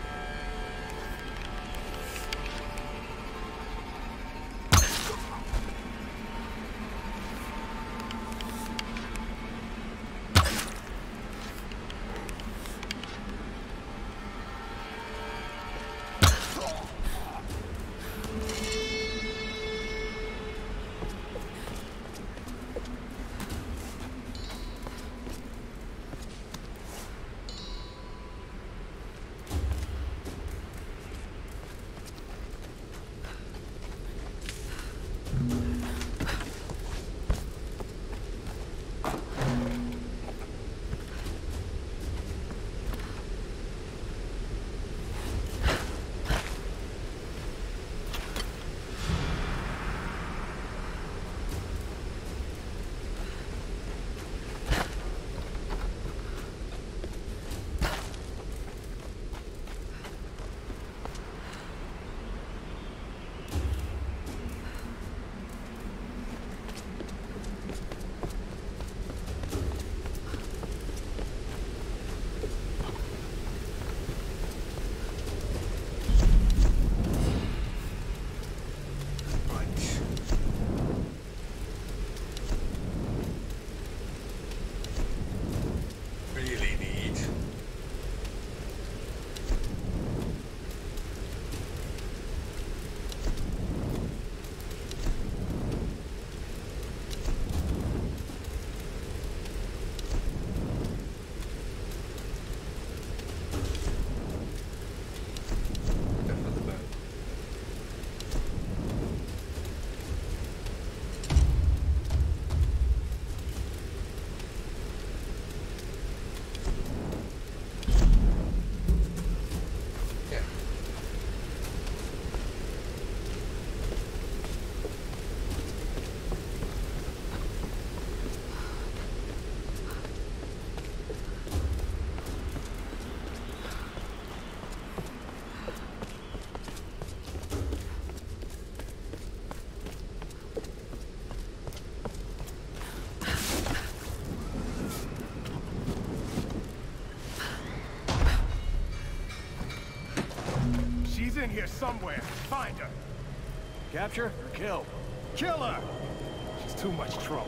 In here somewhere. Find her. Capture or kill? Kill her! She's too much trouble.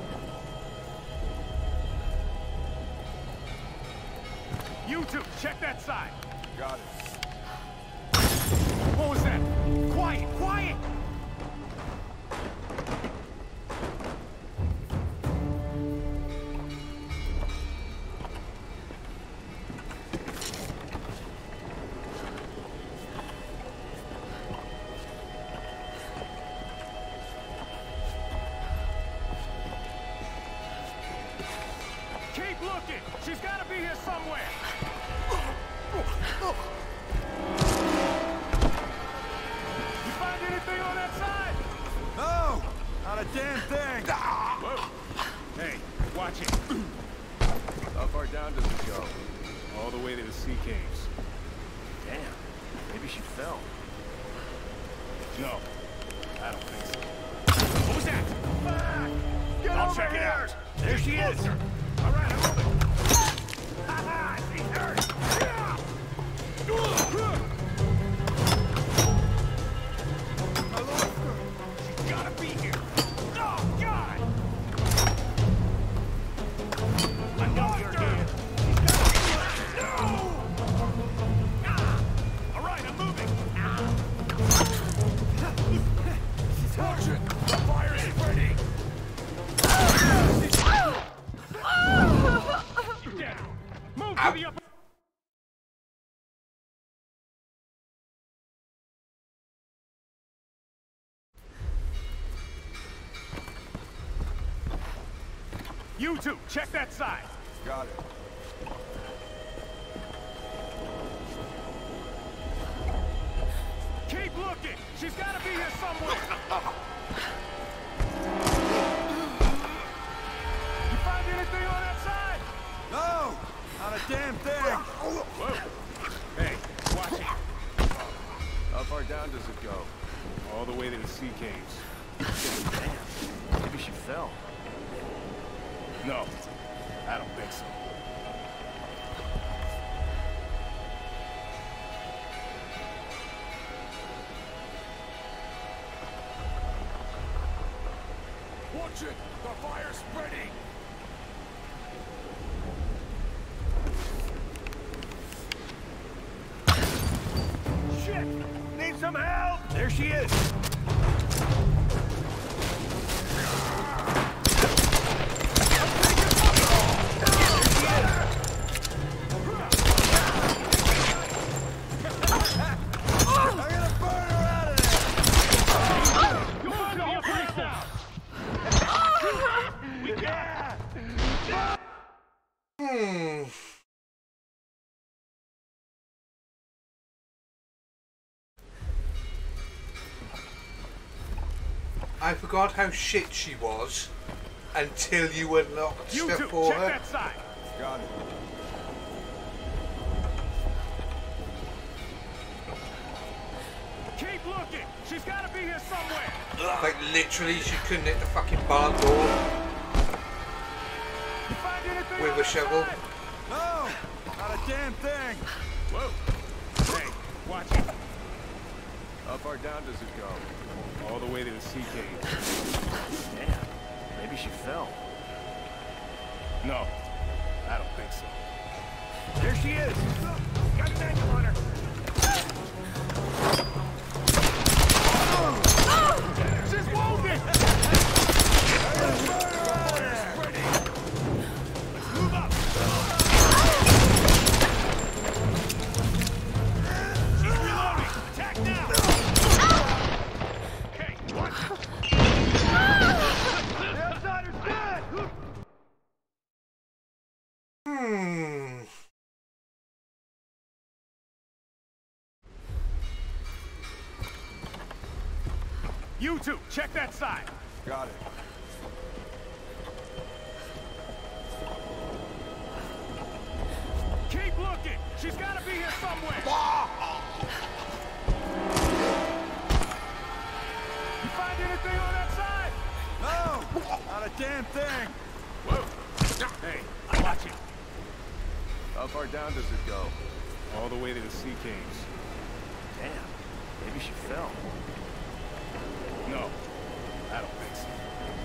You two, check that side. Got it. What was that? Quiet, quiet! Keep looking! She's gotta be here somewhere! You find anything on that side? No! Not a damn thing! Whoa! Hey, watch it. How far down does it go? All the way to the sea caves. Damn. Maybe she fell. No, I don't think so. What was that? Ah! Get I'll over check here. It out. There she is. All right, I'm moving. Ha ha! She's hurt. Yeah. I lost her. She's gotta be here. Oh God! I know you're here. She's gotta be here. No! Ah! All right, I'm moving. Ah! She's hurt. The fire is spreading. Down. Move to the upper. You two, check that side. Got it. Keep looking. She's got to be here somewhere. You find anything on that side? No! Not a damn thing! Whoa. Hey, watch it. How far down does it go? All the way to the sea caves. Damn. Maybe she fell. No, I don't think so. Watch it! The fire's spreading! Shit! Need some help! There she is! Hmm. I forgot how shit she was until you unlocked You stuff two, for check her. that side. Got it. Keep looking. She's got to be here somewhere. Like literally, she couldn't hit the fucking barn door You find anything with on a that shovel. side? No! Not a damn thing! Whoa. Hey, watch it. How far down does it go? All the way to the sea caves. Damn. Maybe she fell. No, I don't think so. There she is. Got an angle on her. She's wounded. Move up. She's reloading. Attack now. Okay, watch it. The outsider's dead. Hmm. You two, check that side. Got it. Keep looking. She's got to be here somewhere. You find anything on that side? No! Not a damn thing! Whoa. Hey, watch it. How far down does it go? All the way to the sea caves. Damn. Maybe she fell. No, I don't think so.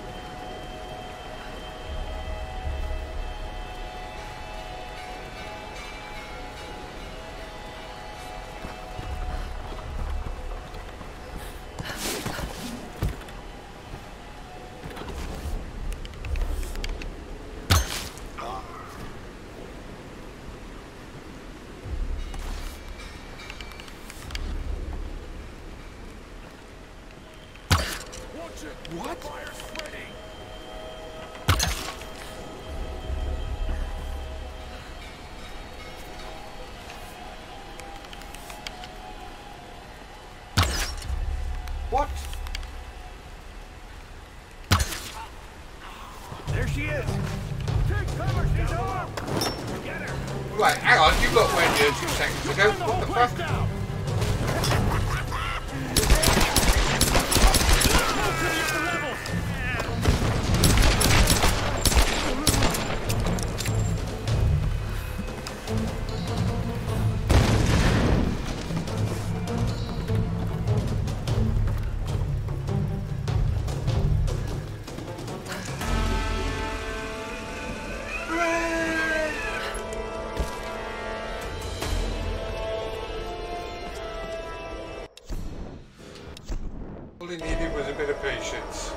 What? Fire's spreading. What? she is! Take cover, she's armed! Get her! Right, hang on, you got where you two seconds ago. What the fuck? All he needed was a bit of patience.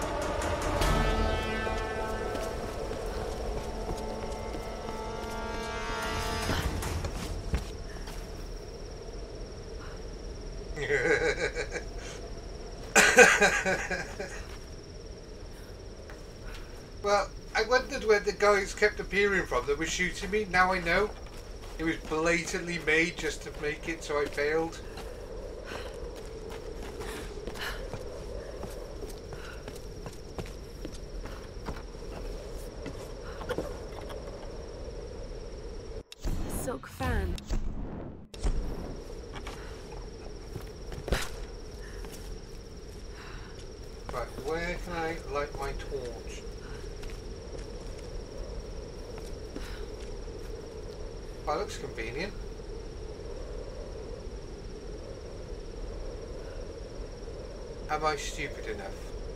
Well, I wondered where the guys kept appearing from that was shooting me. Now I know. It was blatantly made just to make it so I failed. Silk fan. Right, where can I light my torch? That looks convenient. Am I stupid enough?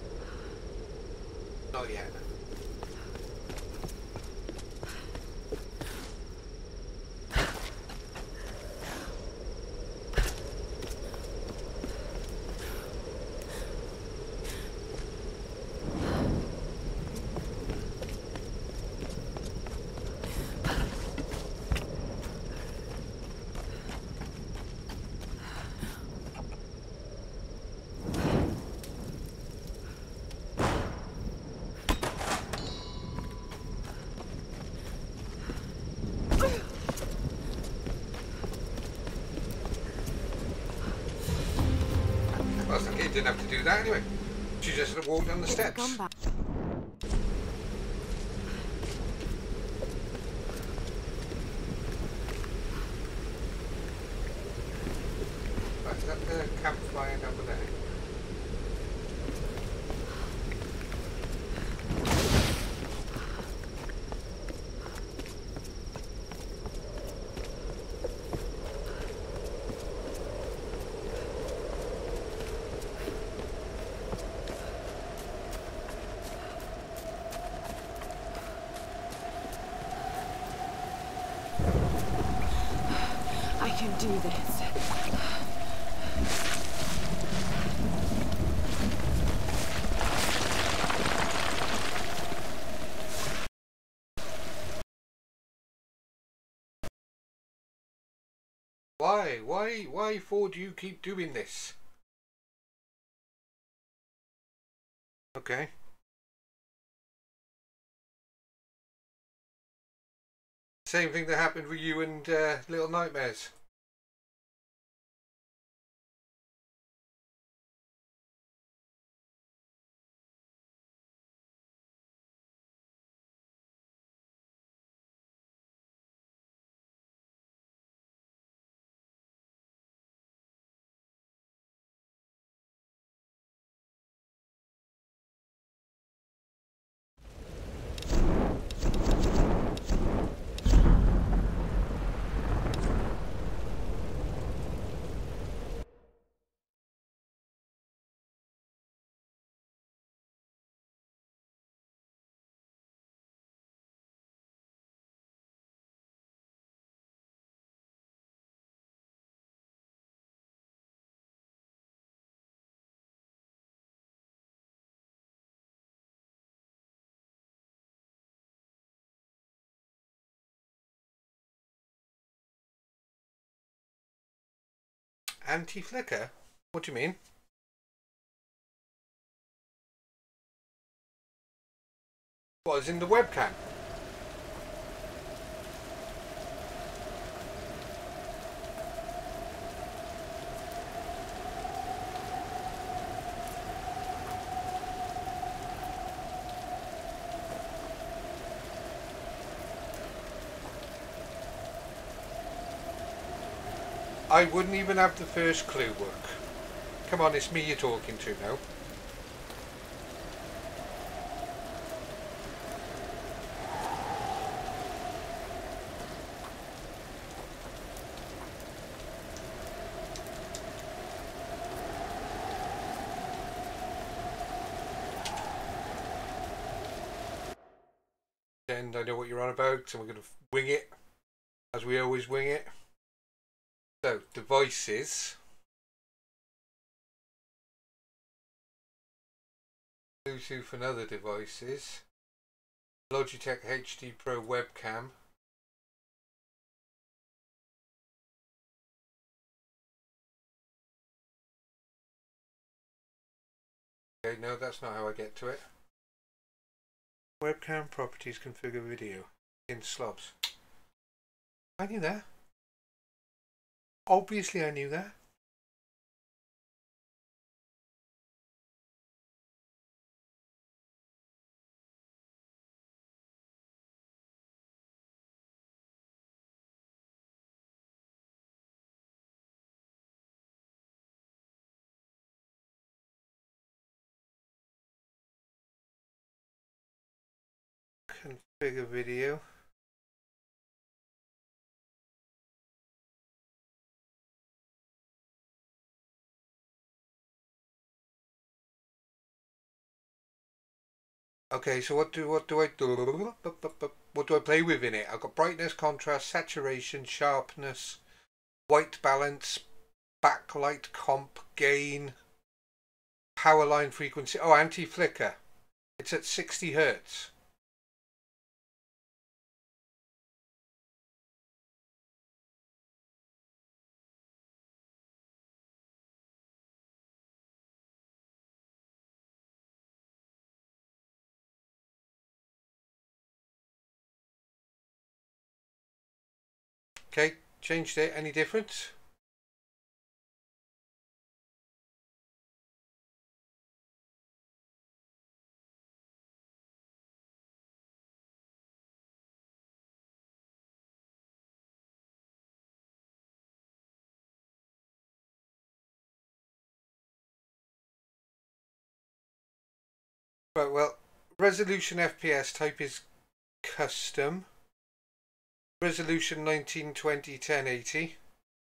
Not yet. Didn't have to do that anyway. She just had to walk down the steps. Right, is that the campfire over there? I can do this. Why? Why? Why for do you keep doing this? Okay. Same thing that happened with you and uh, Little Nightmares. Anti-flicker? What do you mean? What, is in the webcam? I wouldn't even have the first clue, work. Come on, it's me you're talking to now. And I know what you're on about, so we're going to wing it, as we always wing it. So, devices. Bluetooth and other devices. Logitech H D Pro webcam. Okay, no, that's not how I get to it. Webcam properties, configure video in slobs. I knew that. Obviously I knew that. Configure video. Okay, so what do what do I do? What do I play with in it? I've got brightness, contrast, saturation, sharpness, white balance, backlight, comp, gain, power line frequency. Oh, anti-flicker. It's at sixty hertz. Okay, changed it. Any difference? Right, well, resolution F P S type is custom. Resolution nineteen twenty ten eighty.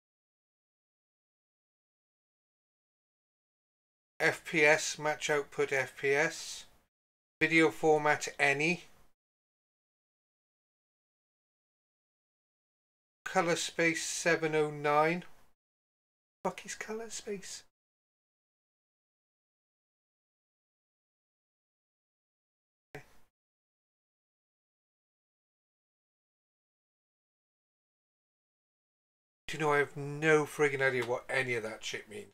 F P S, match output F P S. Video format any. Color space seven oh nine. Fuck is color space? Do you know, I have no friggin' idea what any of that shit means.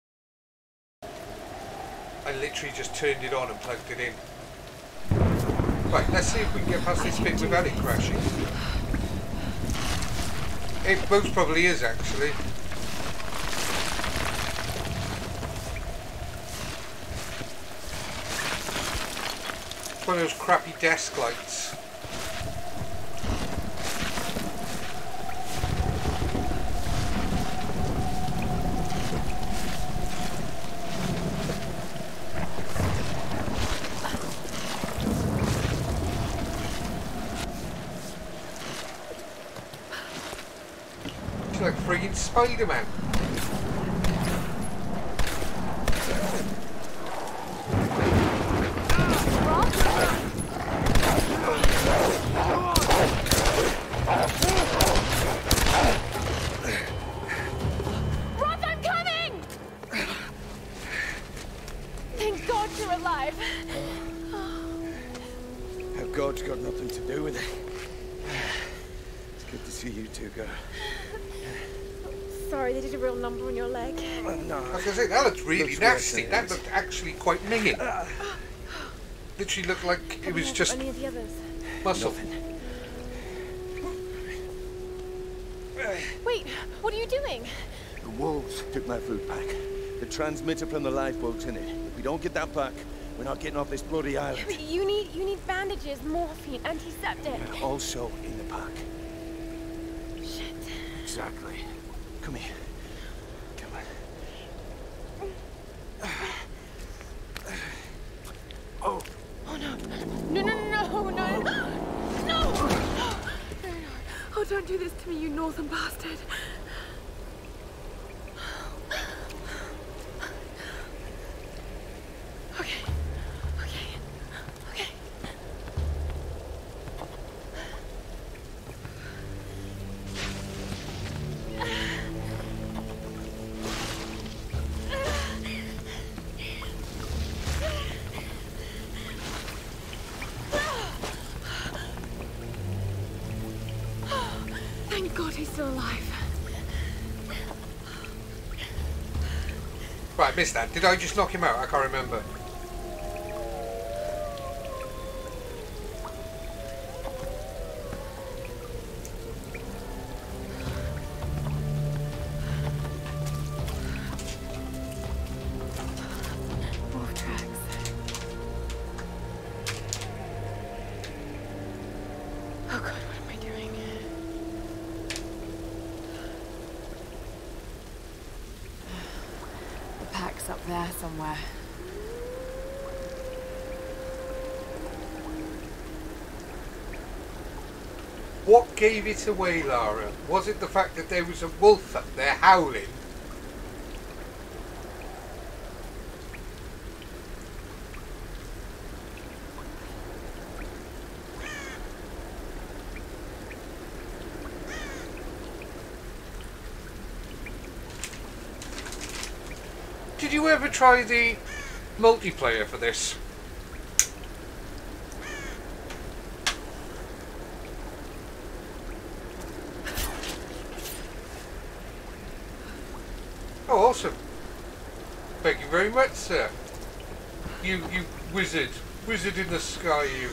I literally just turned it on and plugged it in. Right, let's see if we can get past this bit without it crashing. It most probably is, actually. It's one of those crappy desk lights. Like friggin' Spider-Man. Roth, I'm coming! Thank God you're alive. Have God's got nothing to do with it. It's good to see you two, girl. Sorry, they did a real number on your leg. Oh, no. I was going to say, that looked really Looks nasty. worse, That looked actually quite minging. Literally looked like it was just any of the others? muscle. Nothing. Wait, what are you doing? The wolves took my food pack. The transmitter from the lifeboat's in it. If we don't get that back, we're not getting off this bloody island. But you need you need bandages, morphine, antiseptic. Also in the pack. Shit. Exactly. Come here. No, no, no, no, no, no! Oh, don't do this to me, you northern bastard. Okay, okay, okay. Thank God he's still alive. Right, missed that. Did I just knock him out? I can't remember. Wolf tracks. Oh God, what am I doing? The pack's up there somewhere. What gave it away, Lara? Was it the fact that there was a wolf up there howling? Did you ever try the multiplayer for this? Oh, awesome. Thank you very much, sir. You, you wizard. Wizard in the sky, you.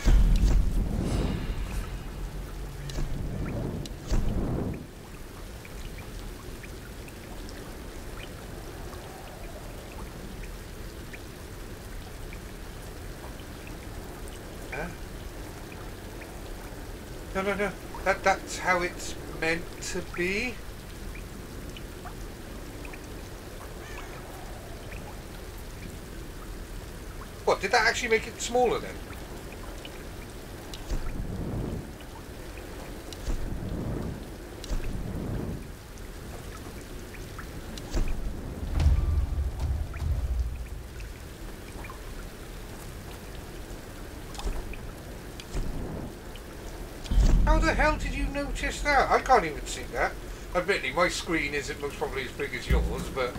Huh? No, no, no. That, that's how it's meant to be. What, did that actually make it smaller then? How the hell did you notice that? I can't even see that. Admittedly, my screen isn't most probably as big as yours, but...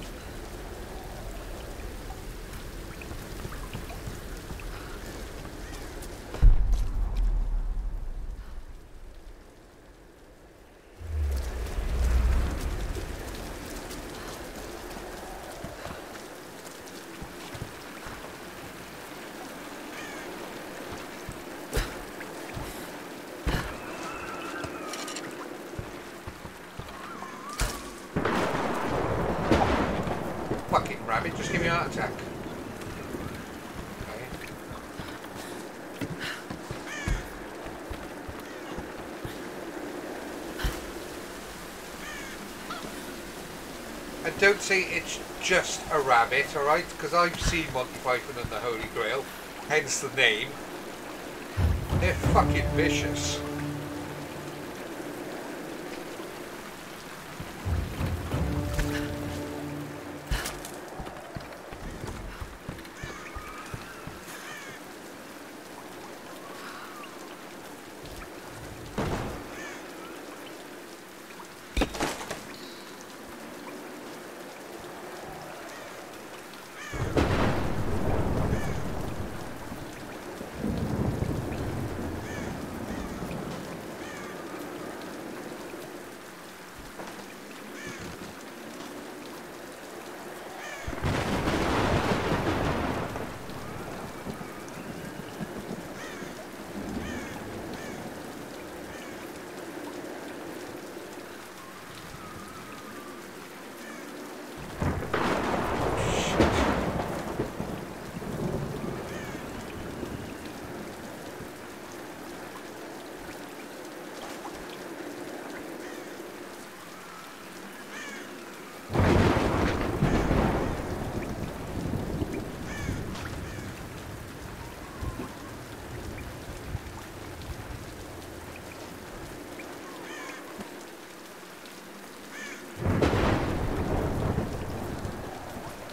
Fucking rabbit, just give me a heart attack. Okay. And don't say it's just a rabbit, alright? Because I've seen Monty Python and the Holy Grail, hence the name. They're fucking vicious.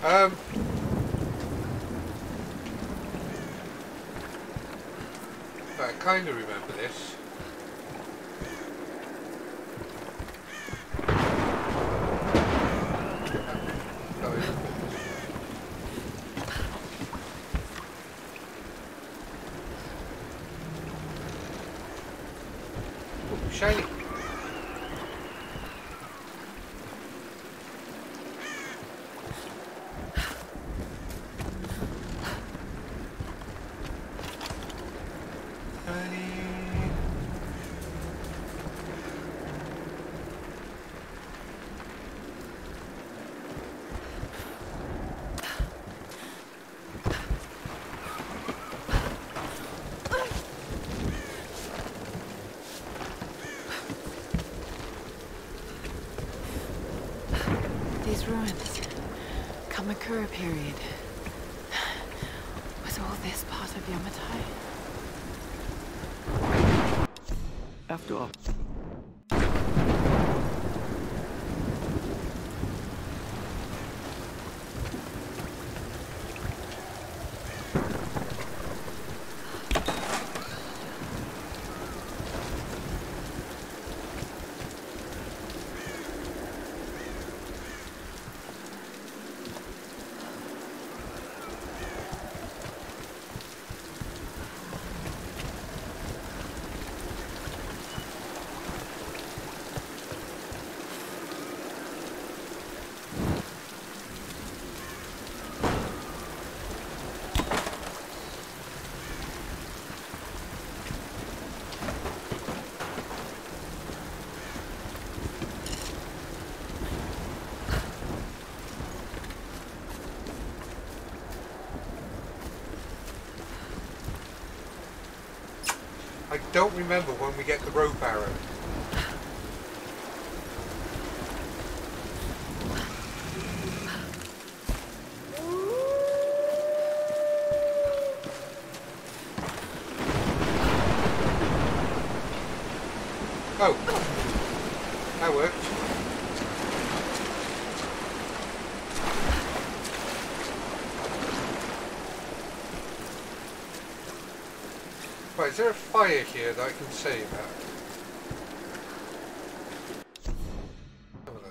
Um, I kind of remember this. Oh, shiny. These ruins. Kamakura period. Was all this part of Yamatai? After all. I don't remember when we get the rope arrow. Oh, that worked. Right, is there a fire here that I can save at? Have a look.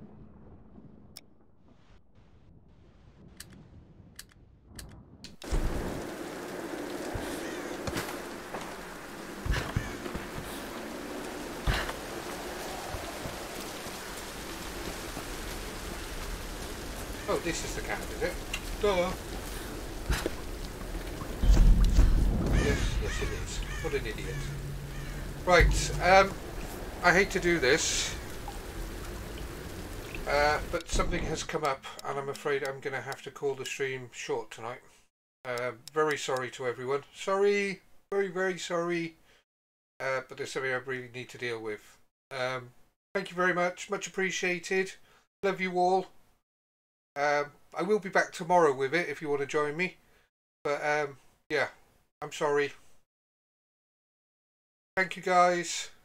Oh, this is the camp, is it? Duh. Yes, yes it is. What an idiot. Right, um, I hate to do this, uh, but something has come up and I'm afraid I'm going to have to call the stream short tonight. Uh, very sorry to everyone. Sorry, very, very sorry, uh, but there's something I really need to deal with. Um, thank you very much, much appreciated. Love you all. Um, I will be back tomorrow with it if you want to join me, but um, yeah, I'm sorry. Thank you guys.